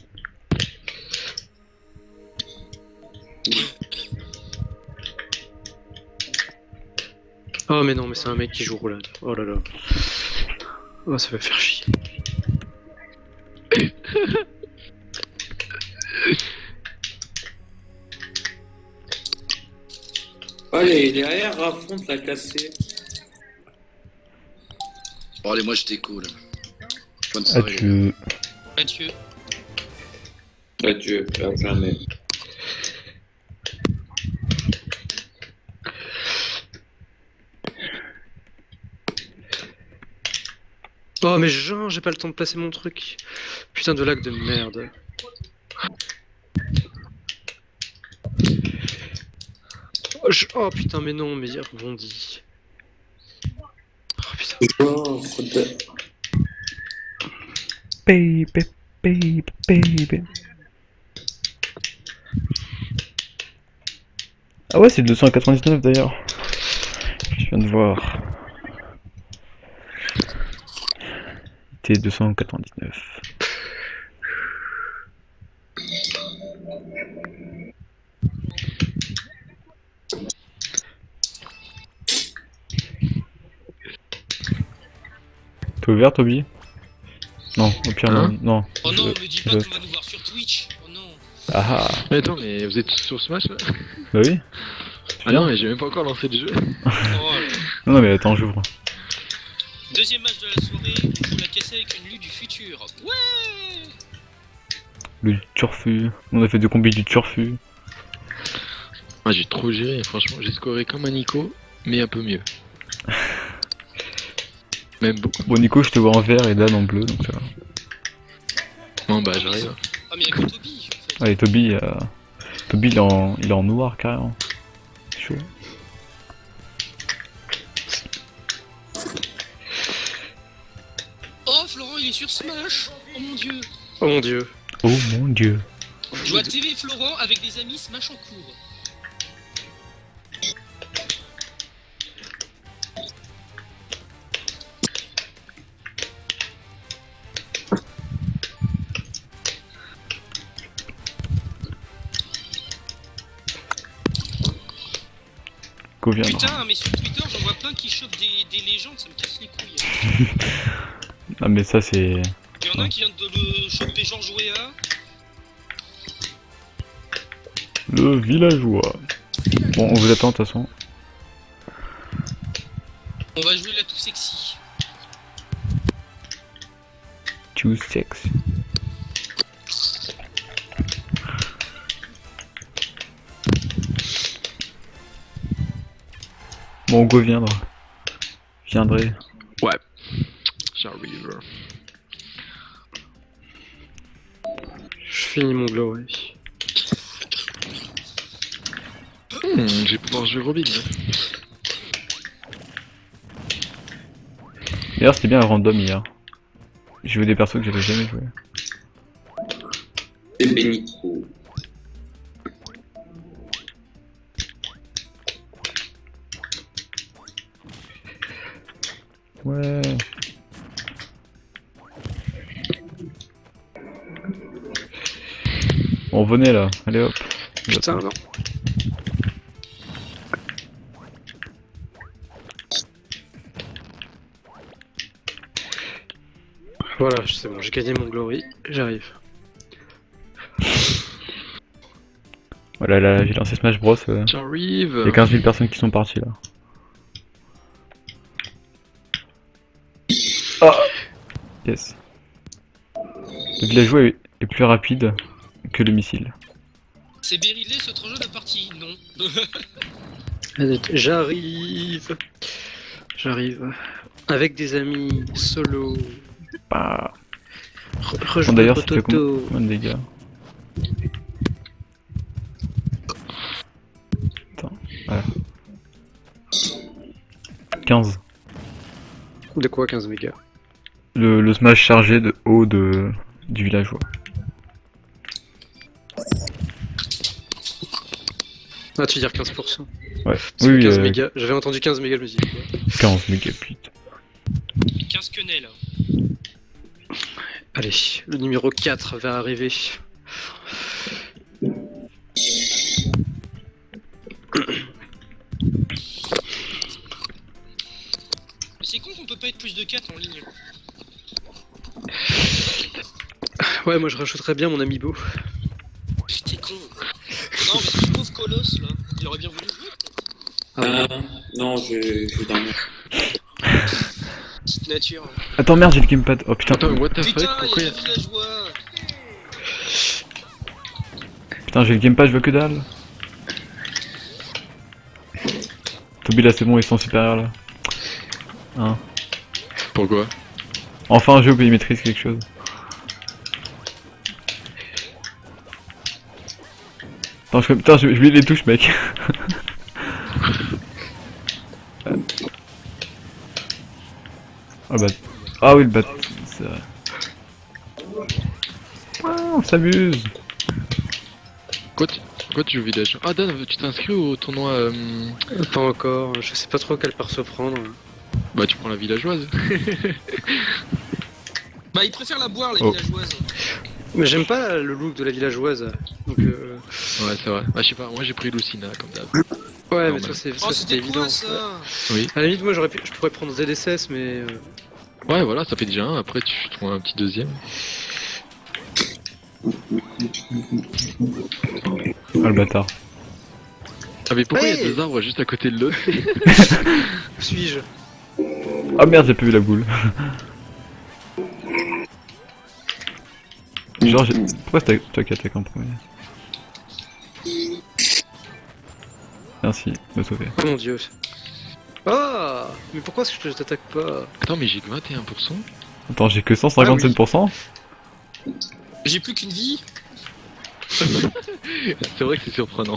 Oh mais non, mais c'est un mec qui joue roulade. Oh là là. Oh, ça va faire chier. Allez, derrière, affronte la cassée. Bon, allez, moi j'étais cool. Bonne soirée. Adieu. Adieu. Adieu, à jamais. Oh mais Jean, j'ai pas le temps de placer mon truc. Putain de lac de merde. Oh, je- oh, putain mais non, mais il rebondit. Oh putain. Oh, faute. Baby, baby, baby. Ah ouais, c'est deux cent quatre-vingt-dix-neuf d'ailleurs. Je viens de voir. T deux cent quatre-vingt-dix-neuf. T'es ouvert, Toby? Non, au pire, Hein non. non. Oh non, Je- me dis je- pas qu'on va nous voir sur Twitch. Oh non. Ah ah. Mais attends, mais vous êtes sur Smash là? Bah oui. Ah non, mais j'ai même pas encore lancé le jeu. Oh là. Non, non, mais attends, j'ouvre. Deuxième match de la soirée, on joue la cassée avec une lue du futur. Ouais. Le turfu. On a fait deux combis du turfu. Moi j'ai trop géré, franchement, j'ai scoré comme un Nico, mais un peu mieux. Même beaucoup. Bon, Nico, je te vois en vert et Dan en bleu, donc ça va. Bon bah j'arrive. Ah mais y'a que Toby en fait. Allez, Toby, euh... Toby il est, en... il est en noir carrément. C'est chaud. Oh Florent il est sur Smash. Oh mon dieu. Oh mon dieu. Oh mon dieu. Je vois T V Florent avec des amis Smash en cours. Go viendra. Putain mais sur Twitter j'en vois plein qui chopent des, des légendes, ça me casse les couilles. Ah mais ça c'est... Il y en a un qui vient de le choper Georges Weah. Le villageois. Bon, on vous attend de toute façon. On va jouer là tout sexy. Too sexy. Bon, Go viendra. Viendrai. Ouais. J'arrive. Je finis mon glory. Hmm, je vais pouvoir jouer Robin. D'ailleurs, c'était bien un random hier. J'ai joué des persos que j'avais jamais joué. C'est Benito. Ouais. Bon, venez là. Allez hop. Putain non. Voilà, c'est bon, j'ai gagné mon glory, j'arrive. Voilà, là, j'ai lancé Smash Bros. euh, J'arrive. Il y a quinze mille personnes qui sont parties là. Ah yes. Le villageois est, est plus rapide que le missile. C'est Beridley ce trop jeu de partie, non. J'arrive. J'arrive. Avec des amis, solo. Bah. Re- Bon, Rejoins d'ailleurs, ça fait Pototo. combien de dégâts? Attends, voilà. quinze. De quoi quinze mégas? Le, le smash chargé de haut de, du villageois. Ah, tu veux dire quinze pour cent? Ouais, C'est oui, oui, quinze euh, mégas. J'avais entendu quinze mégas, je me suis dit. quinze mégaputes. quinze quenelles. Allez, le numéro quatre va arriver. C'est con qu'on peut pas être plus de quatre en ligne. Ouais, moi je rajouterais bien mon ami Beau. Putain, t'es con. Non, mais ce pauvre colosse là, il aurait bien voulu jouer peut-être. Ah, non, je je vais dormir. Petite nature. Attends, merde, j'ai le gamepad. Oh putain. Attends, what the fuck, Putain, pourquoi il y y a a... des villageois. Putain, j'ai le gamepad, je vois que dalle. Toby, là, c'est bon, ils sont supérieurs là. Hein. Pourquoi? Enfin, un jeu où il maîtrise quelque chose. Attends, je... Putain, je, je lis les touches, mec. Ah bah... Ah oui, le bat... c'est vrai. Ah, on s'amuse. Quoi tu... Pourquoi tu joues village? Ah Dan, tu t'inscris au tournoi euh... Pas encore, je sais pas trop quel perso prendre. Bah tu prends la villageoise. Bah, ils préfèrent la boire, les Oh. villageoises. Mais j'aime pas le look de la villageoise. Donc euh... Ouais c'est vrai. Bah je sais pas, moi j'ai pris Lucina comme d'hab. Ouais, Non, mais mais- ça c'est Oh, ça, c'était c'était évident. quoi ça? Oui. À la limite, moi j'aurais pu... je pourrais prendre Z S S, mais. euh, Ouais voilà, ça fait déjà un, après tu trouves un petit deuxième. Ah le bâtard. Ah mais pourquoi il y Hey a deux arbres juste à côté de l'autre? Où suis-je? Ah merde, j'ai pas vu la boule. Genre, j'ai... Pourquoi c'est toi qui attaque en premier? Merci de me sauver. Oh mon dieu. Ah, mais pourquoi est-ce que je t'attaque pas? Attends mais j'ai que vingt et un pour cent. Attends, j'ai que cent cinquante-sept pour cent. J'ai plus qu'une vie. C'est vrai que c'est surprenant.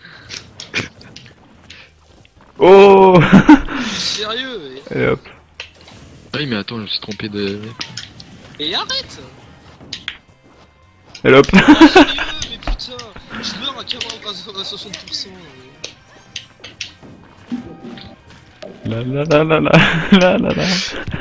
Oh. Sérieux? Et hop. Ah oui mais attends, je me suis trompé de... Et, et arrête. Et hop. Oh, sérieux, mais putain, je meurs à quarante à soixante pour cent. La la la la la la la la.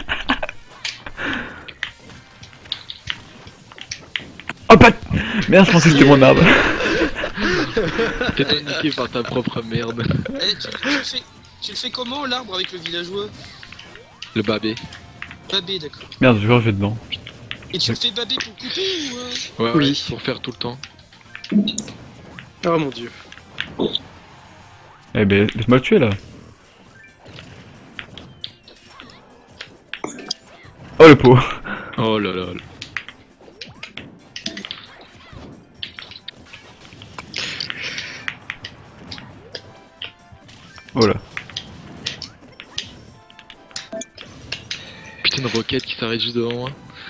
Oh pas. Merde, je pensais que c'était mon arbre. T'es paniqué par ta propre merde. Eh, tu, tu, le fais, tu le fais comment l'arbre avec le villageois? Le babé. Babé, d'accord. Merde, je vais dedans. Et tu le fais babé pour couper ou euh... Ouais, Oui. ouais, pour faire tout le temps. Oh mon dieu. Eh ben, laisse-moi le tuer là. Oh le pot. Oh là là. Oh là. Putain, une roquette qui s'arrête juste devant moi.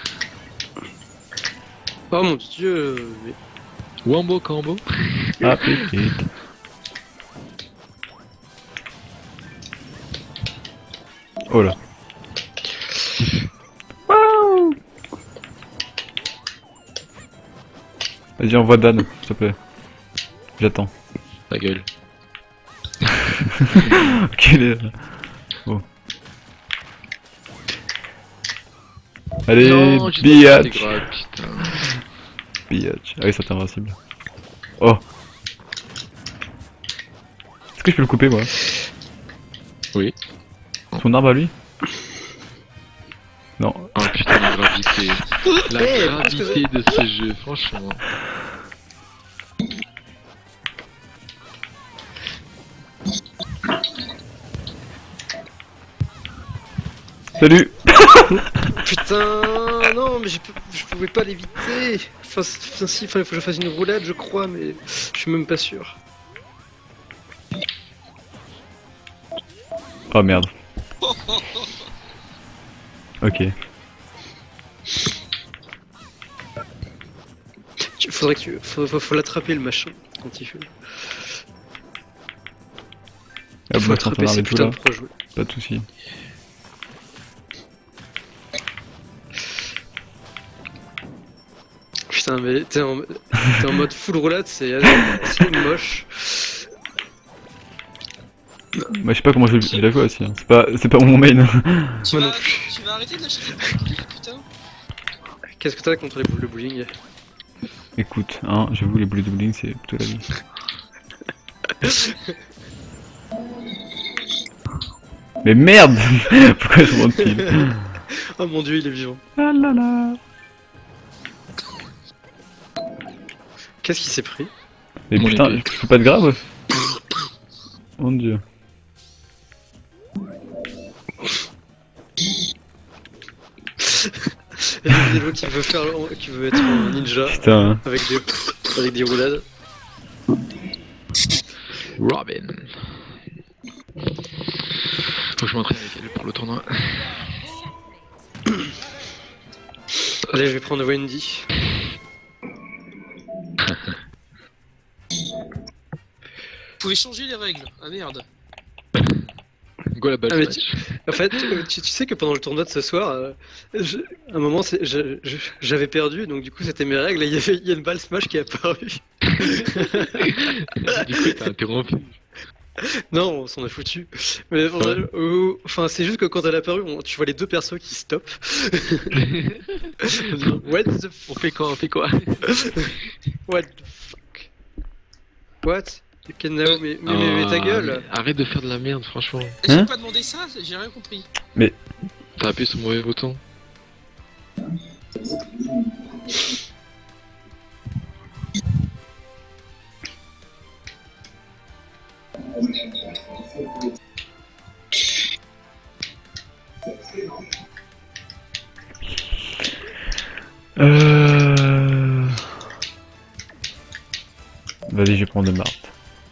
Oh mon dieu. Mais... Wambo Cambo. Ah petite. Oh là. Waouh. Vas-y, envoie Dan, s'il te plaît. J'attends. Ta gueule. Ok, il est là. Bon. Allez, Non, j'ai biatch. pas grave, putain. Biatch. Ah oui, ça t'est invincible. Oh. Est-ce que je peux le couper, moi? Oui. Son arbre à lui? Non. Oh putain, la gravité. La Eh, gravité de ce jeu, franchement. Salut. Putain, non, mais j'ai pu- je pouvais pas l'éviter. Enfin, c- enfin, si, enfin, il faut que je fasse une roulade, je crois, mais je suis même pas sûr. Oh merde. Ok. Il faudrait que tu. Faut, faut, faut l'attraper le machin quand il fait. Ah, Faut bah, attraper t'en as ces tout putains là. de projets. Pas de soucis. Putain, mais t'es en, t'es en mode full roulade, c'est c'est moche. Moi je sais pas comment je vais la jouer aussi. Hein. C'est pas, c'est pas mon main. Tu Moi vas, non plus. tu vas arrêter de lâcher des balles, putain. Qu'est-ce que t'as contre les boules de bowling? Écoute, hein, j'avoue, les boules de bowling, c'est plutôt la vie. Mais merde. Pourquoi je monte pile? Oh mon dieu, il est vivant. Ah là là. Qu'est-ce qu'il s'est pris? Mais Mon putain, épée. je fais pas de grave. Mon dieu. Il y a une vidéo qui veut faire, qui veut être un ninja Putain. avec des, avec des roulades. Robin. Faut que je m'entraîne avec elle pour le tournoi. Allez, je vais prendre Wendy. Vous pouvez changer les règles. Ah merde. Go la balle. Ah, mais match. En fait, tu, tu sais que pendant le tournoi de ce soir, euh, je- à un moment, c'est- je- je- j'avais perdu, donc du coup, c'était mes règles, et il y avait il y a une balle smash qui est apparue. Du coup, t'as interrompu. Non, on s'en a foutu. Mais Ouais. euh, enfin, c'est juste que quand elle est apparue, on- tu vois les deux persos qui stoppent. What the f... On fait quoi? On fait quoi? What the fuck? What? Kenao, mais, mais, mais, mais ta Ah, gueule! mais Arrête de faire de la merde, franchement. J'ai Hein pas demandé ça, j'ai rien compris. T'as appuyé sur le mauvais bouton. Euh... Vas-y, je vais prendre de Marthe.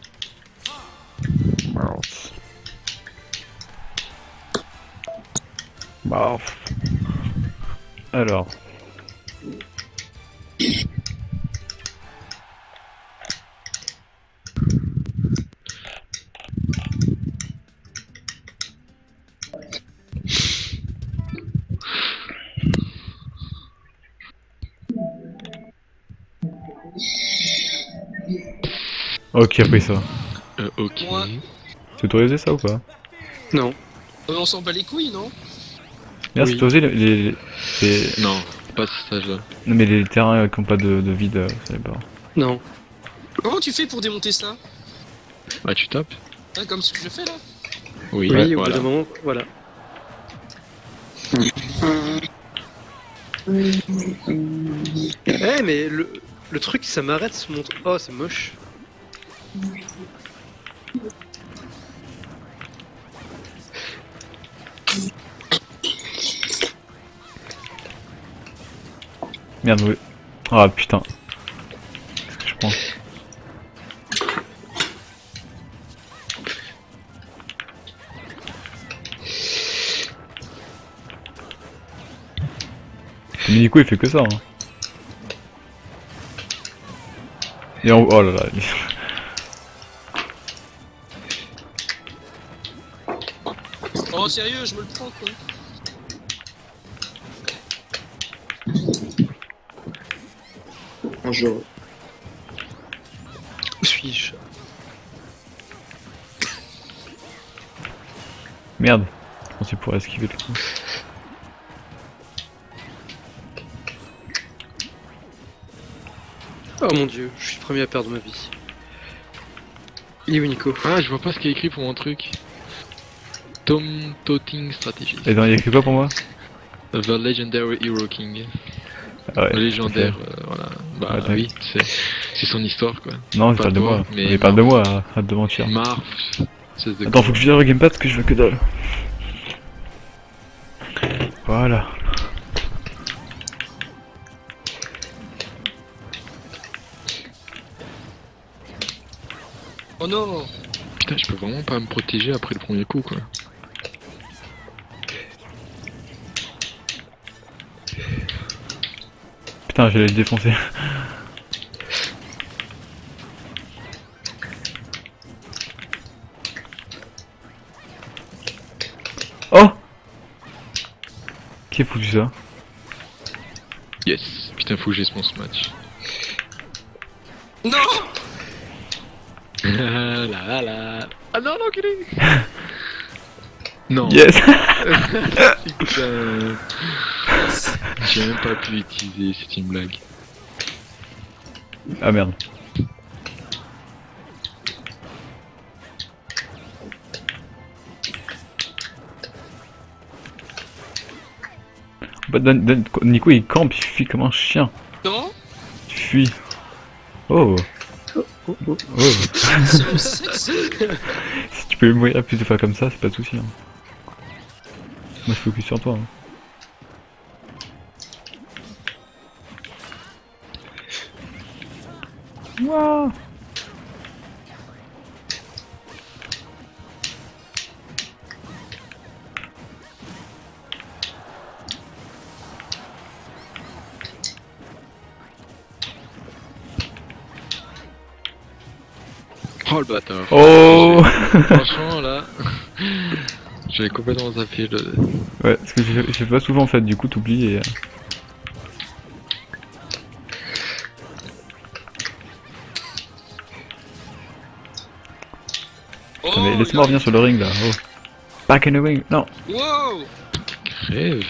Marthe. Marthe. Alors. Oh, qui a pris ça? Euh, ok. Moi. C'est autorisé ça ou pas? Non. Euh, on s'en bat les couilles, non? Merde, Oui. c'est autorisé les, les, les- Non, pas ce stage-là. Non mais les terrains qui ont pas de, de vide, euh, vous savez pas. Non. Comment tu fais pour démonter ça? Bah, tu tapes. Ah, comme ce que je fais là? Oui, Oui, au bout voilà. d'un moment, voilà. Eh, mais le, le truc, ça m'arrête, ce montre. Oh, c'est moche. Merde, oui. Ah putain. Qu'est-ce que je prends? Le Nico il fait que ça. Hein. Et en... Oh là là. Oh, sérieux, je me le prends quoi. Bonjour. Où suis-je? Merde. Je pensais pouvoir esquiver le coup. Oh mon dieu, je suis le premier à perdre ma vie. Il est où Nico? Ah, je vois pas ce qu'il y a écrit pour mon truc. Tom Toting Strategy. Et dans il y a écrit quoi pour moi? The Legendary Hero King. Ah ouais. Le légendaire, ok. euh, voilà. Bah Ouais, t'as- oui, c'est c'est son histoire quoi. Non, il pas parle de toi, moi. mais Il parle de Marv. moi, arrête de mentir. Marf. espèce de Attends, con. faut que je vire le gamepad parce que je veux que dalle. Voilà. Oh non! Putain, je peux vraiment pas me protéger après le premier coup quoi. Putain, j'allais le défoncer. Oh! Qui a foutu ça? Yes. Putain, faut que j'ai ce match. Non! La la la. Ah non, non, qu'il est. Non. Yes! Putain. J'ai même pas pu l'utiliser, c'est une blague. Ah merde. Bah, Dan- Dan- Nico il campe, il fuit comme un chien. Non, Tu fuis. Oh. Oh, oh, oh. Oh. c'est au sexe. Si tu peux mourir plus de fois comme ça, c'est pas de soucis. Hein. Moi je focus sur toi. Hein. Wouah. Oh le bâtard. Oh. Franchement là, j'avais complètement zappé le... Ouais, parce que je je fais pas souvent en fait, du coup t'oublies et... euh, Oh, Putain, mais laisse-moi revenir sur le ring là. Oh. Back in the ring, non. Wow. Crève.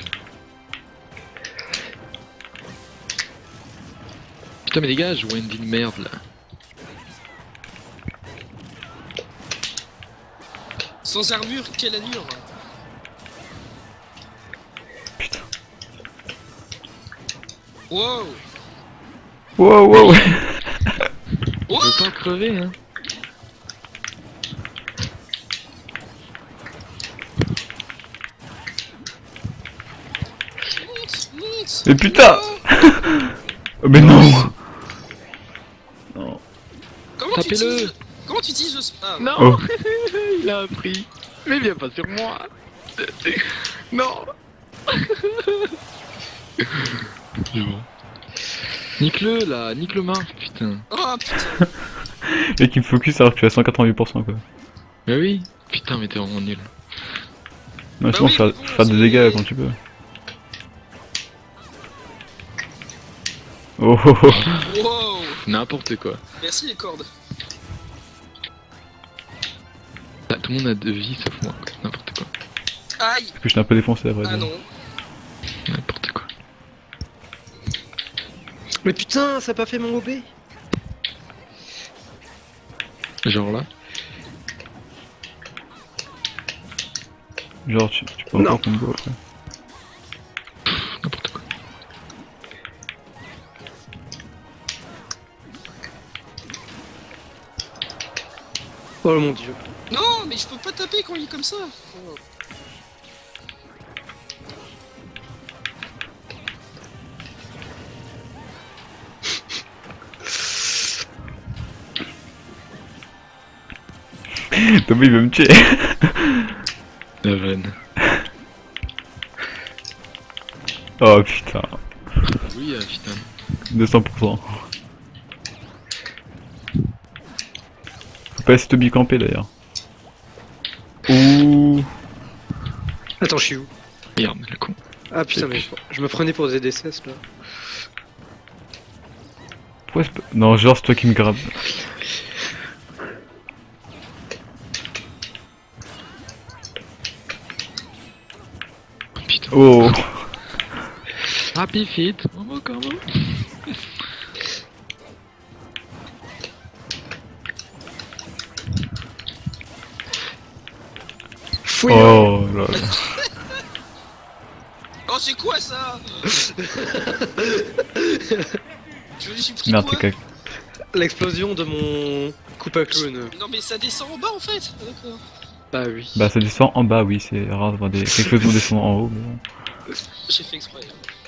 Putain mais les gars, je vois une vie de merde là. Sans armure, quelle allure. Putain. Wow. Wow, wow. Je veux pas crever hein. Monte, monte. Mais putain. Oh. Oh, mais non. Non. Comment tu Tapez-le. utilises... Comment tu utilises le spam? Non. Oh. Il a appris. Mais viens pas sur moi. Non. C'est bon. Nique-le là, nique le marque, putain. Oh putain. Et qui me focus alors que tu as cent quatre-vingt-huit pour cent quoi. Bah oui. Putain mais t'es vraiment nul. Non, Bah sinon oui, faire, mais bon, faire des c'est- dégâts quand tu peux. Oh oh oh. Wow. N'importe quoi. Merci les cordes. Ah, tout le monde a deux vies sauf moi. quoi. N'importe quoi. Aïe. Parce que j'étais un peu défoncé à vrai Ah dire. non. N'importe quoi. Mais putain, ça a pas fait mon O B. Genre là. Genre tu, tu peux Non. encore combo après. N'importe quoi. Oh mon dieu. Non, mais je peux pas taper quand il est comme ça. Oh. Tommy il veut me tuer. La vanne. Oh putain. Oui, euh, putain. deux cents pour cent. Faut pas laisser Toby camper d'ailleurs. Ouh. Attends, je suis où? Merde, le con. Ah putain, mais je, je me prenais pour Z D S S là. Pourquoi c'est pas... Non genre c'est toi qui me grabe. Putain. Oh. Happy feet. Combo, combo. Fouille. Oh là là. Oh, c'est quoi ça? Je me suis pris Merde quoi? t'es cac. L'explosion de mon coupe à clown. Non mais ça descend en bas en fait. Ah, d'accord. Bah oui. Bah ça descend en bas oui, c'est rare d'avoir des... quelque chose qui descend en haut mais bon. J'ai fait exprès.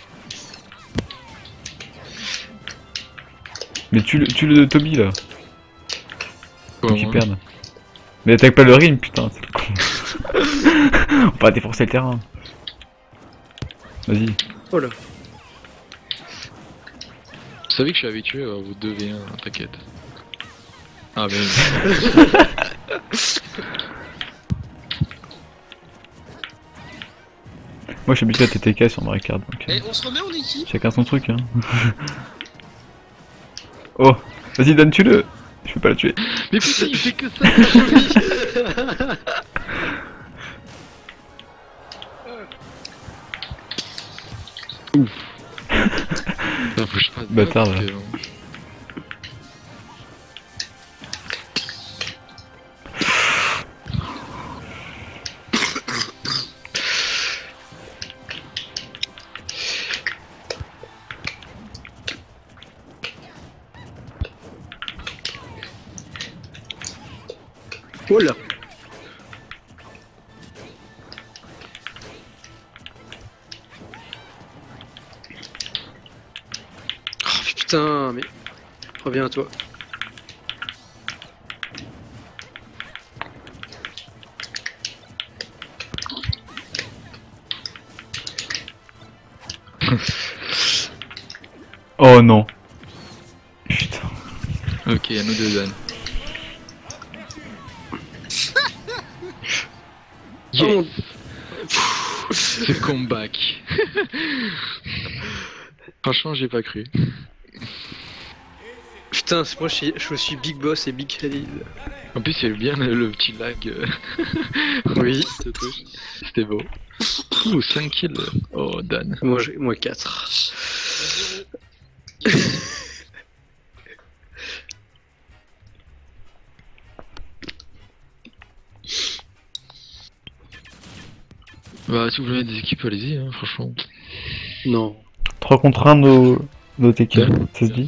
Mais tu le, tu le Toby là, Quoi, faut qu'il moi perde. Mais attaque pas le ring putain, c'est le con. On va défoncer le terrain. Vas-y. Oh là. Vous savez que je suis habitué à vous deux v un, t'inquiète. Ah mais... Moi je suis habitué à T T K sur Mario Kart donc euh, Eh, on se remet en équipe. chacun son truc hein. Oh, vas-y donne-tu-le. Je peux pas le tuer. Mais putain, il fait que ça. Ouf. Attends, faut que je fasse Bâtard, parce là. que- Oh là. Oh putain, mais reviens à toi. Oh non. Putain. Ok, à nous deux, Dan. Oh, mon- Ce comeback. Franchement, j'ai pas cru. Putain, moi je suis, je suis Big Boss et Big Khalid. En plus, il y a eu bien le, le petit lag. euh, Oui. C'était beau. Ouh, cinq kills. Oh, Dan. Moi, j'ai- moi quatre. Zéro. Bah, si vous voulez des équipes, allez-y, hein, franchement. Non. trois contre un nos, notre équipe, ça se dit.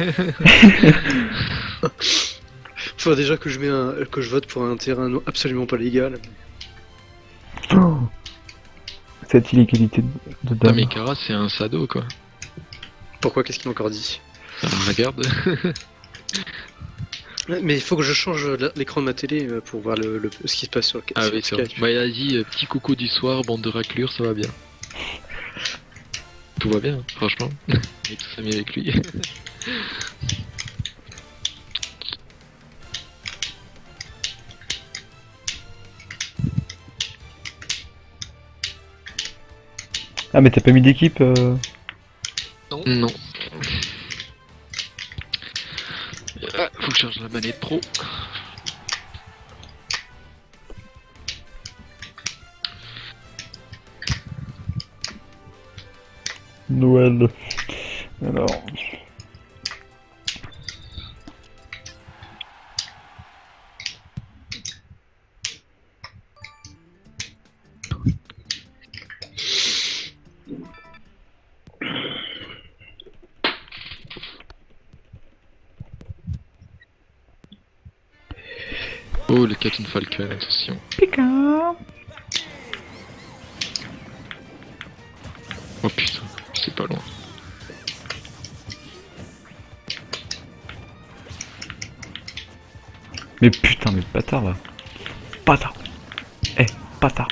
Faut déjà que je mets un, que je vote pour un terrain non- absolument pas légal. Oh. Cette illégalité de, de Non, dame. mais Kara, c'est un sado, quoi. Pourquoi? Qu'est-ce qu'il m'a encore dit? Alors, regarde. Mais il faut que je change la- l'écran de ma télé euh, pour voir le, le- ce qui se passe sur le Ah sur oui, le c'est vrai. Skype. Bah, vas-y, euh, petit coucou du soir, bande de raclures, ça va bien. Tout va bien, hein, franchement. Et tout ça mis avec lui. Ah mais t'as pas mis d'équipe euh... Non. Ah, faut que je charge la manette pro. Noël. Alors. Oh, le Captain Falcon, attention. Oh putain, c'est pas loin. Mais putain, mais bâtard là. Bâtard. Eh, bâtard.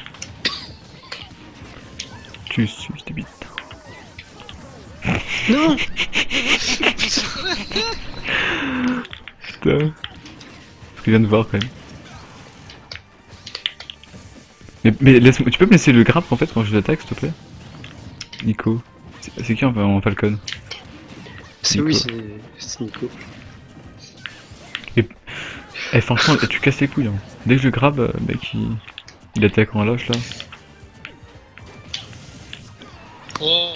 Tu suces tes bites. Non. Putain. Ce que je viens de voir quand même. Mais, mais laisse-moi, tu peux me laisser le grappe en fait quand je l'attaque s'il te plaît? Nico. C'est c'est qui en, en Falcon? C'est Nico. oui, c'est c'est Nico. Eh franchement, tu casses les couilles hein. Dès que je le grabe, euh, mec il... il attaque en loche là. Oh.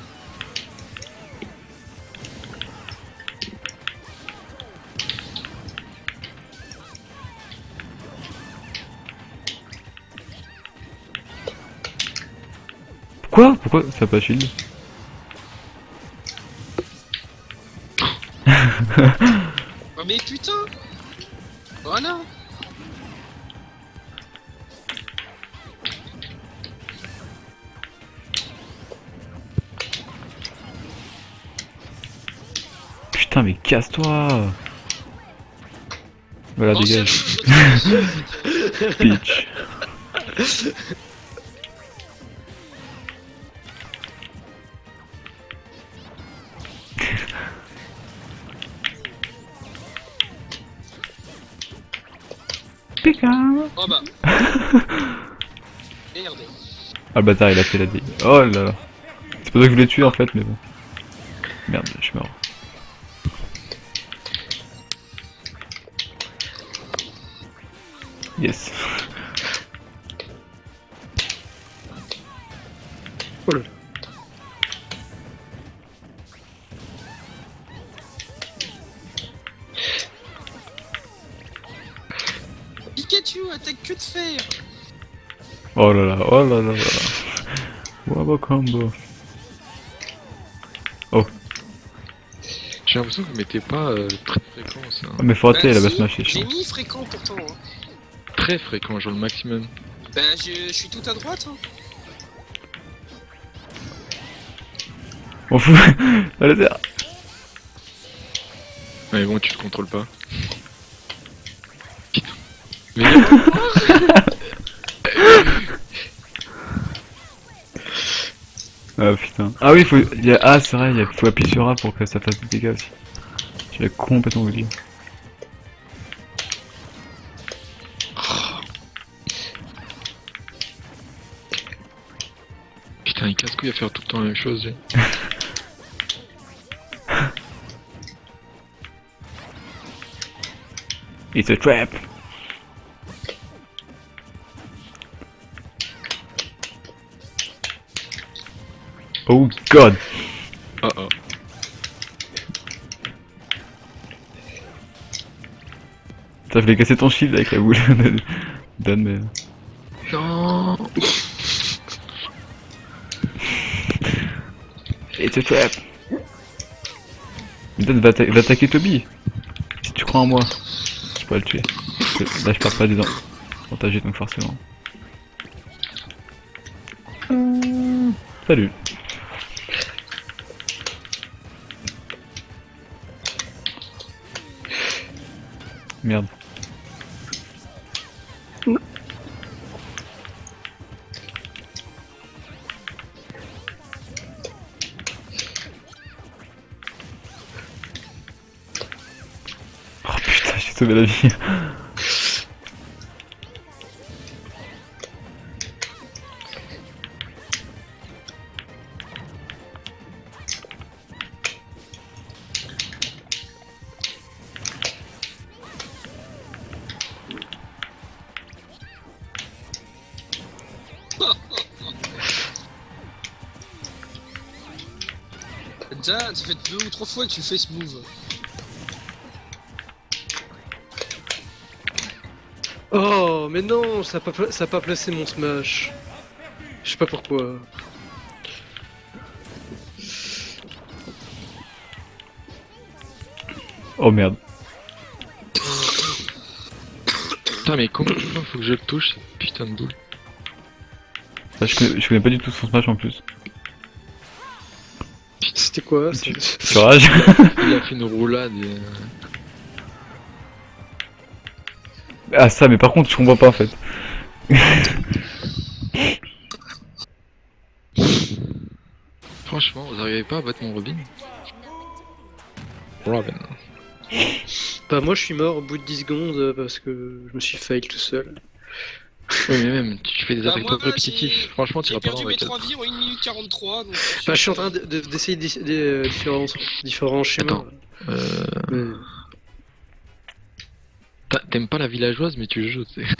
Quoi? Pourquoi ça a pas shield? Oh mais putain. Voilà. Putain mais casse-toi! Voilà, Pensez à dégage. vous, Bitch. Pika. Oh bah. Merde. Ah le bâtard il a fait la dé. Oh là là. C'est pas ça que je voulais tuer en fait mais bon. Merde, je suis mort. Yes. Oh là là. Pikachu attaque que de fer. Oh là là, oh là là là. Wabo combo. J'ai l'impression que vous mettez pas euh, très fréquent ça. Oh, mais faut rater Bah, la si, basse match, c'est j'ai chiant. mis fréquent pourtant. Hein. Très fréquent, genre le maximum. Bah je, je suis tout à droite. Hein. On fout. Allez, terre. Mais bon, tu le contrôles pas. Putain. Mais Ah putain. Ah oui, faut. Il y a... Ah, c'est vrai, il y a... faut appuyer sur A pour que ça fasse des dégâts aussi. J'avais complètement oublié. putain, il casse couille à faire tout le temps la même chose. Lui. It's a trap. Oh god. Oh oh. Ça voulait casser ton shield avec la boule. Dan, mais. Non. It's a trap. Dan va, atta va attaquer Toby. Si tu crois en moi, je peux le tuer. Là je perds pas des avantages donc forcément. Salut. Merde. Oh putain, j'ai sauvé la vie. Déjà, ça fait deux ou trois fois que tu fais ce move. Oh, mais non, ça a pas, pla- ça a pas placé mon smash. Je sais pas pourquoi. Oh merde. Putain, mais combien de fois faut que je le touche cette putain de boule? Ça, je, connais, je connais pas du tout son smash en plus. C'était quoi ça Courage. Il a fait une roulade et... Ah ça, mais par contre je comprends pas en fait. Franchement, vous arrivez pas à battre mon Robin? Robin. Bah moi je suis mort au bout de dix secondes euh, parce que je me suis fail tout seul. Oui, mais même, tu fais des Bah, attaques moi, trop répétitives. j'ai- Franchement, tu J'ai vas pas perdu loin mes avec elle. trois vies en une minute quarante-trois. Donc Bah je suis en train de- de- d'essayer des, des, euh, différents, différents schémas. Attends. Euh... Mais- t'as- T'aimes pas la villageoise, mais tu joues, tu sais.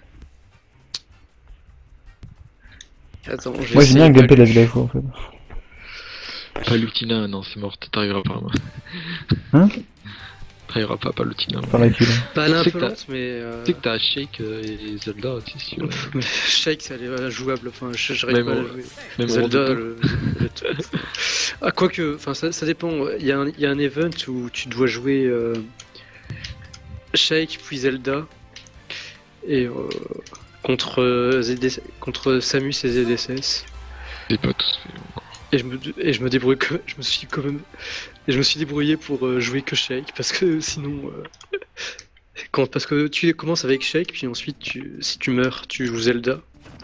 Attends, je vais Moi j'ai mis un essayer gameplay de la pas- village en fait. Palutina, non, c'est mort, t'arriveras pas, moi. Hein? T'arriveras pas, Palutina. Par la kill. Bah elle est un C'est peu que t'as- lente mais... Euh... Tu sais que t'as Shake euh, et Zelda aussi, si tu veux. mais Shake ça elle est jouable, enfin je- j'arrive Même pas à la au- jouer. Même Zelda, au le... le top. Ah quoique, enfin ça, ça dépend, il y, a un- il y a un event où tu dois jouer euh... Shake puis Zelda et euh... contre, euh, Z D... contre Samus et Z S S. J'ai pas tous fait. Et je me, et je me débrouille que, je me suis quand même, et je me suis débrouillé pour euh, jouer que Shake parce que sinon, euh, quand, parce que tu commences avec Shake puis ensuite tu, si tu meurs, tu joues Zelda.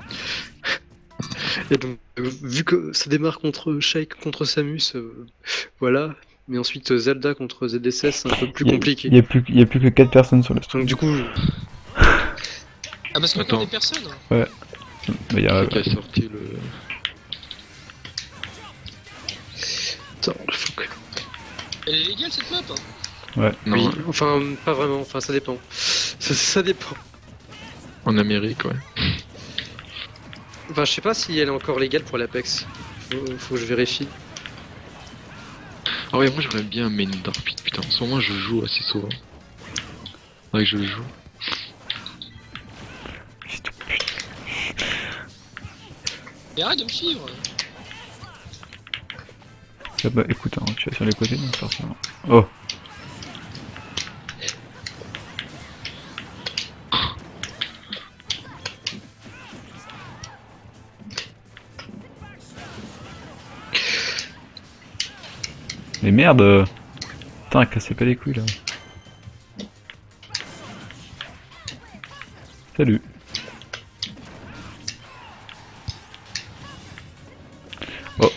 Et donc euh, vu que ça démarre contre Shake contre Samus, euh, voilà. Mais ensuite euh, Zelda contre Z S S c'est un peu plus Il y a- compliqué. Il y a plus, il y a plus que quatre personnes sur le stream. Donc du coup, je- Ah, parce qu'on Attends. prend des personnes. Bah, il y a... Qui a sorti le. attends, faut que... Elle est légale cette map. Hein. Non, oui, enfin pas vraiment, enfin ça dépend. Ça, ça dépend. en Amérique, ouais. Enfin je sais pas si elle est encore légale pour l'Apex. Faut, faut que je vérifie. Ah ouais, moi j'aimerais bien un main d'Arpit, putain. En ce moment, je joue assez souvent. Ouais, que je joue. Mais arrête de me suivre. Ah bah écoute, hein, tu vas sur les côtés, donc forcément. Oh. Mais merde. Putain, cassez pas les couilles là. Salut. Oh.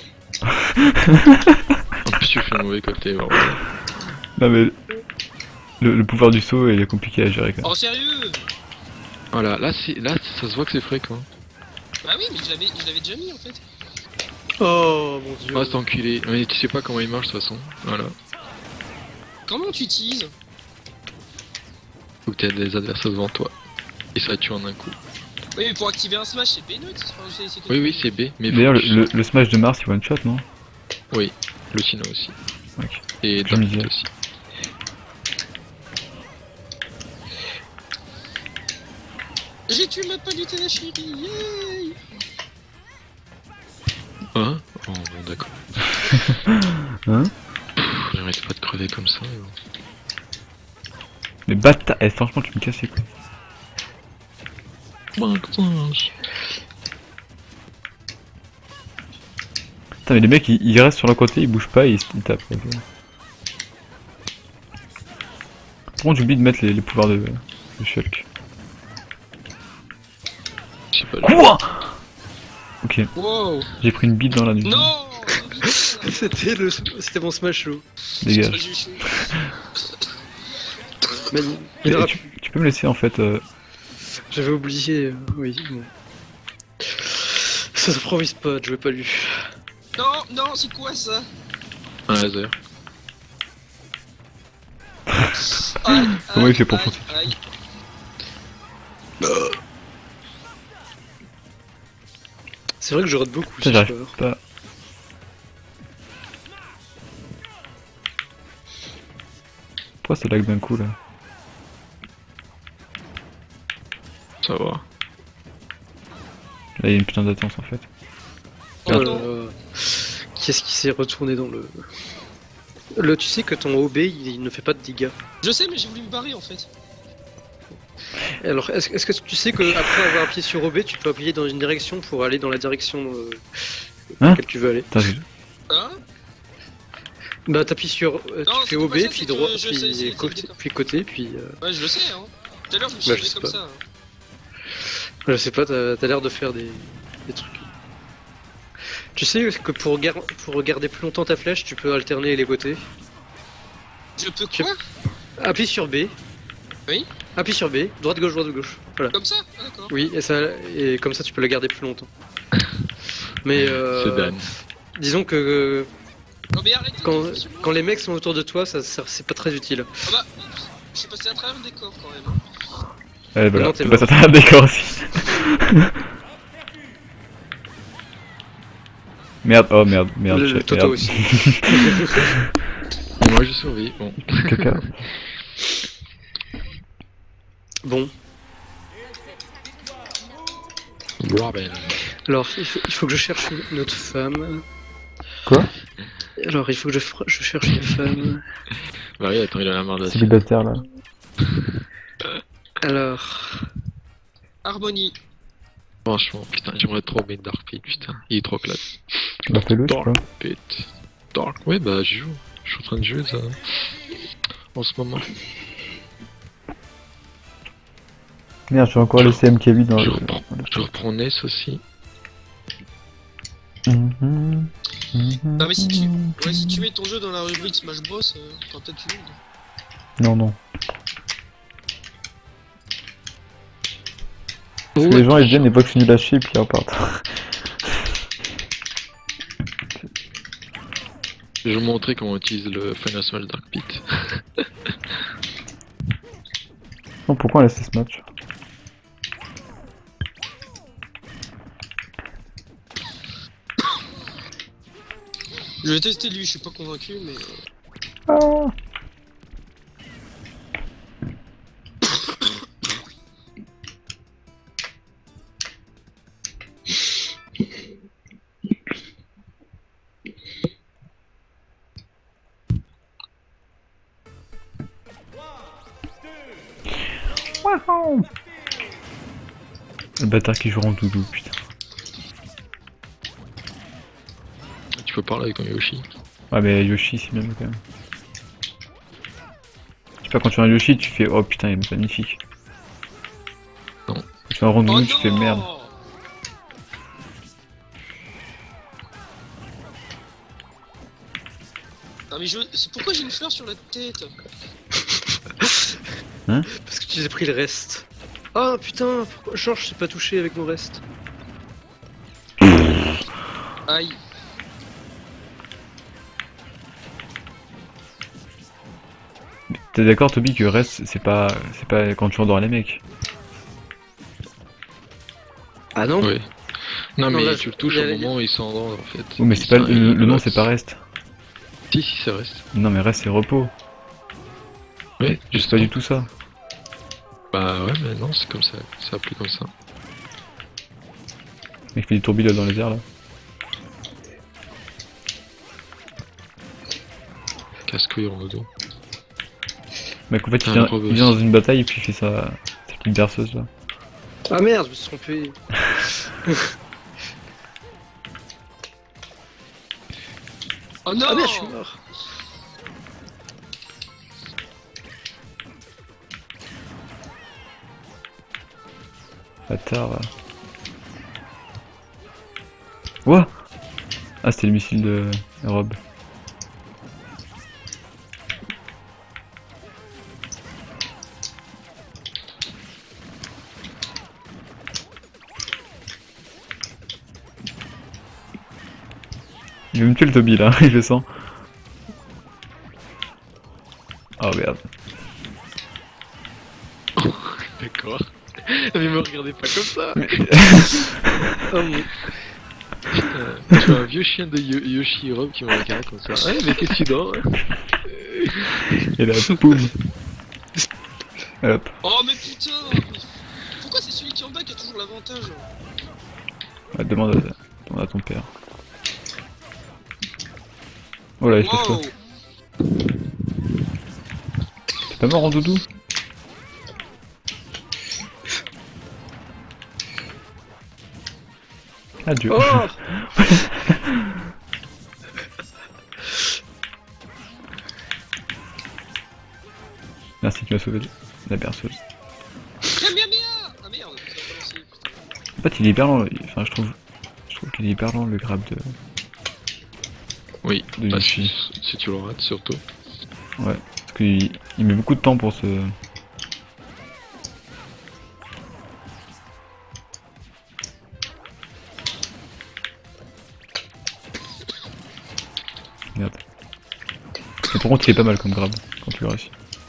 En plus, tu fais le mauvais côté, vraiment. Non mais le, le pouvoir du saut il est compliqué à gérer quand même. Oh sérieux? Voilà, là, c'est, là, ça se voit que c'est fréquent. Bah oui, mais je l'avais je l'avais déjà mis en fait. Oh mon dieu. Ah, c'est enculé. Mais tu sais pas comment il marche de toute façon. Voilà. Comment tu utilises? Faut que t'aies des adversaires devant toi. Et ça tue en un coup. Oui, mais pour activer un smash, c'est B-Note. Enfin, c'est- c'est- Oui, oui, c'est B. Mais faut D'ailleurs le, que tu- le, le smash de Mars il one shot non? Oui, le Sino aussi. Ok. Et Je me Dark disais. aussi. J'ai tué ma palette la chérie, yay! Hein? Oh bon, d'accord. Hein? J'arrête pas de crever comme ça. Mais bon. Mais bâtard, eh, franchement tu me casses les couilles. Putain mais les mecs ils, ils restent sur le côté, ils bougent pas et ils, se- ils tapent. Quoi. Par contre j'oublie de mettre les, les pouvoirs de, de Shulk. Je sais pas. Quoi? Ok, Wow! j'ai pris une bite dans la nuit. Non! C'était le, c'était mon smash show. Dégage. Mais, Et- il et aura- tu, tu peux me laisser en fait... Euh... J'avais oublié, euh, oui. Bon. Ça s'improvise pas, je jouais pas lu. Non, non, c'est quoi ça? Un laser. Aïe, Comment il aïe, fait pour aïe, foncer? aïe. C'est vrai que je rate beaucoup Putain ce j'arrive sport. pas... Pourquoi ça lag d'un coup là? Ça va. Là il y a une putain d'attente en fait. Oh Oh là non. là. Qu'est-ce qui s'est retourné dans le... Le, tu sais que ton O B il, il ne fait pas de dégâts. Je sais, mais j'ai voulu me barrer en fait. Alors, est-ce est-ce que tu sais que après avoir appuyé sur O B, tu peux appuyer dans une direction pour aller dans la direction euh, dans Hein laquelle tu veux aller? Putain, j'ai- Hein? Bah t'appuies sur... euh, Non, tu c'est fais O pas B, ça, puis c'est que droit, je sais, puis c'est- c'est côté, d'accord. puis côté, puis... euh, Ouais, je le sais, hein. Tout à l'heure, je me suis Bah, je levé sais comme pas. ça. hein. Je sais pas, t'as t'as l'air de faire des, des trucs. Tu sais que pour, gar- pour garder plus longtemps ta flèche, tu peux alterner les côtés. Je peux Tu- quoi? Appuie sur B. Oui. Appuie sur B, droite gauche, droite gauche. Voilà. Comme ça? Ah, d'accord. Oui, et, ça, et comme ça tu peux la garder plus longtemps. Mais euh, C'est Dan. disons que euh, Non, mais arrêtez de quand, faire sur moi. quand les mecs sont autour de toi, ça, ça- c'est pas très utile. Ah bah, oups, je suis passé à travers le décor quand même. Ouais voilà, Non, t'es tu passes mort. à un décor aussi. Merde, oh merde, merde, Le- j'ai- le Toto merde. aussi. Et moi, je survis. Bon. Caca. Bon, Robin. alors il faut, il faut que je cherche une autre femme. Quoi? Alors il faut que je, fr- je cherche une femme. Bah oui, attends, il a la marre de la sienne. Célibataire là. Alors, Harmonie. Franchement, putain, j'aimerais trop mettre Dark Pit, putain. Il est trop classe. Bah fais-le, je sais Dark pas. Pit. Dark, ouais, bah je joue. Je suis en train de jouer ça. En ce moment. Merde, je vais encore laisser M K huit dans Je le... reprends, je reprends Ness aussi. Mhm, mhm, Non, mais si tu, ouais, si tu mets ton jeu dans la rubrique Smash Bros, euh, t'auras peut-être du monde. Non, non. Parce que les gens ils viennent, ils voient que je suis nul à chier, puis ils repartent. Je vais vous montrer comment on utilise le Final Smash Dark Pit. Non, pourquoi on laisse ce match? Je vais tester lui, je suis pas convaincu, mais. euh, Ah. Le bâtard qui joue en doudou, putain. Tu peux parler avec ton Yoshi. Ouais, mais Yoshi, c'est bien quand même. Je sais pas, quand tu as un Yoshi, tu fais oh putain, il est magnifique. Non. Quand tu fais un rond Oh doudou, tu fais non merde. Non mais je... c'est pourquoi j'ai une fleur sur la tête. Parce que tu as pris le reste. Ah putain, pourquoi Georges s'est pas touché avec mon reste. Aïe. T'es d'accord, Toby, que reste, c'est pas, c'est pas quand tu endors les mecs. Ah non Ouais. Non, Non, mais là, tu je- le touches il y a- au moment où il s'endort en fait. Oui, mais c'est pas le, le- le nom, c'est pas reste. Si, si, ça reste. Non, mais reste, c'est repos. Ouais, C'est pas du tout ça. Bah ouais, mais non, c'est comme ça. C'est appelé comme ça. Le mec fait des tourbillons dans les airs là. Casse-couille en dodo. Le mec, en fait, il Ah, vient, bravo il vient aussi. dans une bataille et puis il fait sa, sa petite berceuse là. Ah merde, je me suis trompé. Oh non Ah merde, je suis mort. Bâtard. Ouah. Ah, c'était le missile de Rob. Il veut me tuer le Toby là, il fait sang. Oh merde. D'accord. Mais me regardez pas comme ça. Oh mon... Putain, tu as un vieux chien de Yo- Yoshi Rob qui me regarde comme ça. Ouais, mais qu'est-ce que tu dors hein? Et là, boum. Hop. Oh mais putain mais... Pourquoi c'est celui qui est en bas qui a toujours l'avantage? Ouais, demande, à, demande à ton père. Oh là, il fait chaud. Wow. T'es pas mort en doudou? Adieu. Oh Merci, tu m'as sauvé la berceuse. Bien bien bien. Ah merde, ça a commencé, putain. En fait, il est hyper lent. Enfin, je trouve, je trouve qu'il est hyper lent le grab de. Oui, De bah, Yoshi. si, si tu le rates surtout. Ouais, parce qu'il il met beaucoup de temps pour se. Merde. Mais par contre, il est pas mal comme grab quand tu le réussis.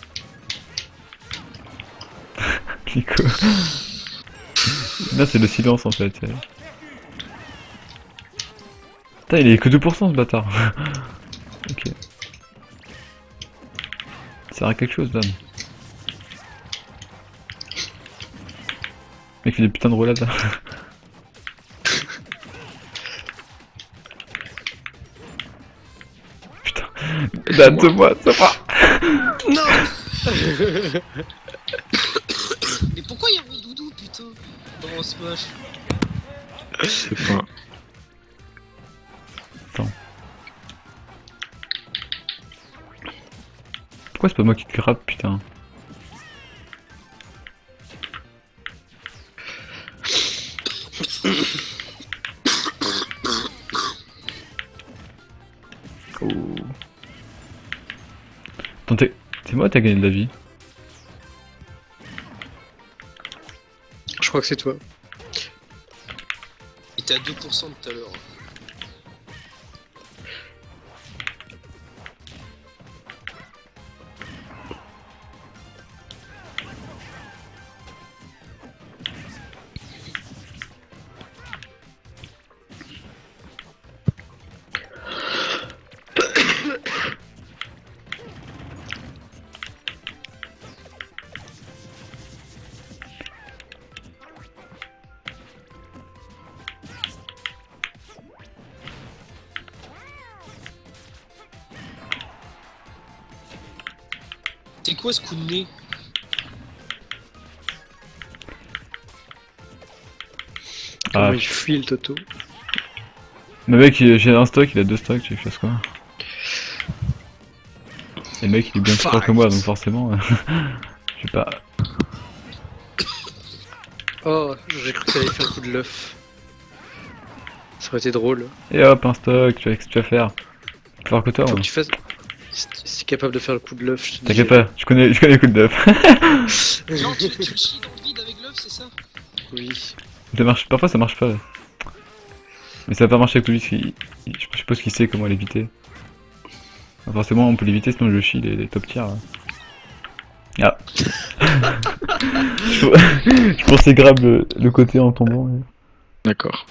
Nico. Là, c'est le silence en fait. Putain, il est que deux pour cent ce bâtard. Ok. Ça sert à quelque chose, dame. Mec, il fait des putains de roulades là. Putain. Dame, c'est moi, c'est moi. Mais pourquoi il y a un doudou putain dans Smash? C'est pas. Pourquoi c'est pas moi qui te grappe, putain? Oh. Attends, t'es c'est moi, t'as gagné de la vie. Je crois que c'est toi. Il était à deux pour cent tout à l'heure. C'est quoi ce coup de nez? Comment Ah, il fuit le Toto. le mec, il- j'ai un stock, il a deux stocks, tu fais quoi? Et le mec, il est bien plus fort que moi, donc forcément, euh, je sais pas. Oh, j'ai cru que ça allait faire le coup de l'œuf. Ça aurait été drôle. Et hop, un stock, tu vois ce que tu vas faire. Plus fort que toi, Faut moi. que tu fasses. Si si t'es capable de faire le coup de l'œuf, je te dis. T'inquiète pas, je connais, je connais les coups de d'œuf. Genre, tu, tu le chies dans le vide avec l'œuf, c'est ça? Oui. Ça marche, parfois ça marche pas. Mais ça va pas marcher avec lui, il- il- je suppose qu'il sait comment l'éviter. Enfin, forcément on peut l'éviter sinon je chie les, les top tiers. Là. Ah. je, je pensais grave le, le côté en tombant. Mais... D'accord.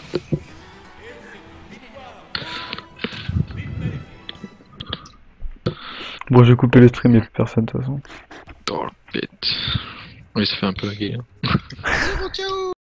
Bon, je vais couper le stream, y'a plus personne de toute façon. Oh, bête. Oui, ça fait un peu laguer. Hein. Zéro K O.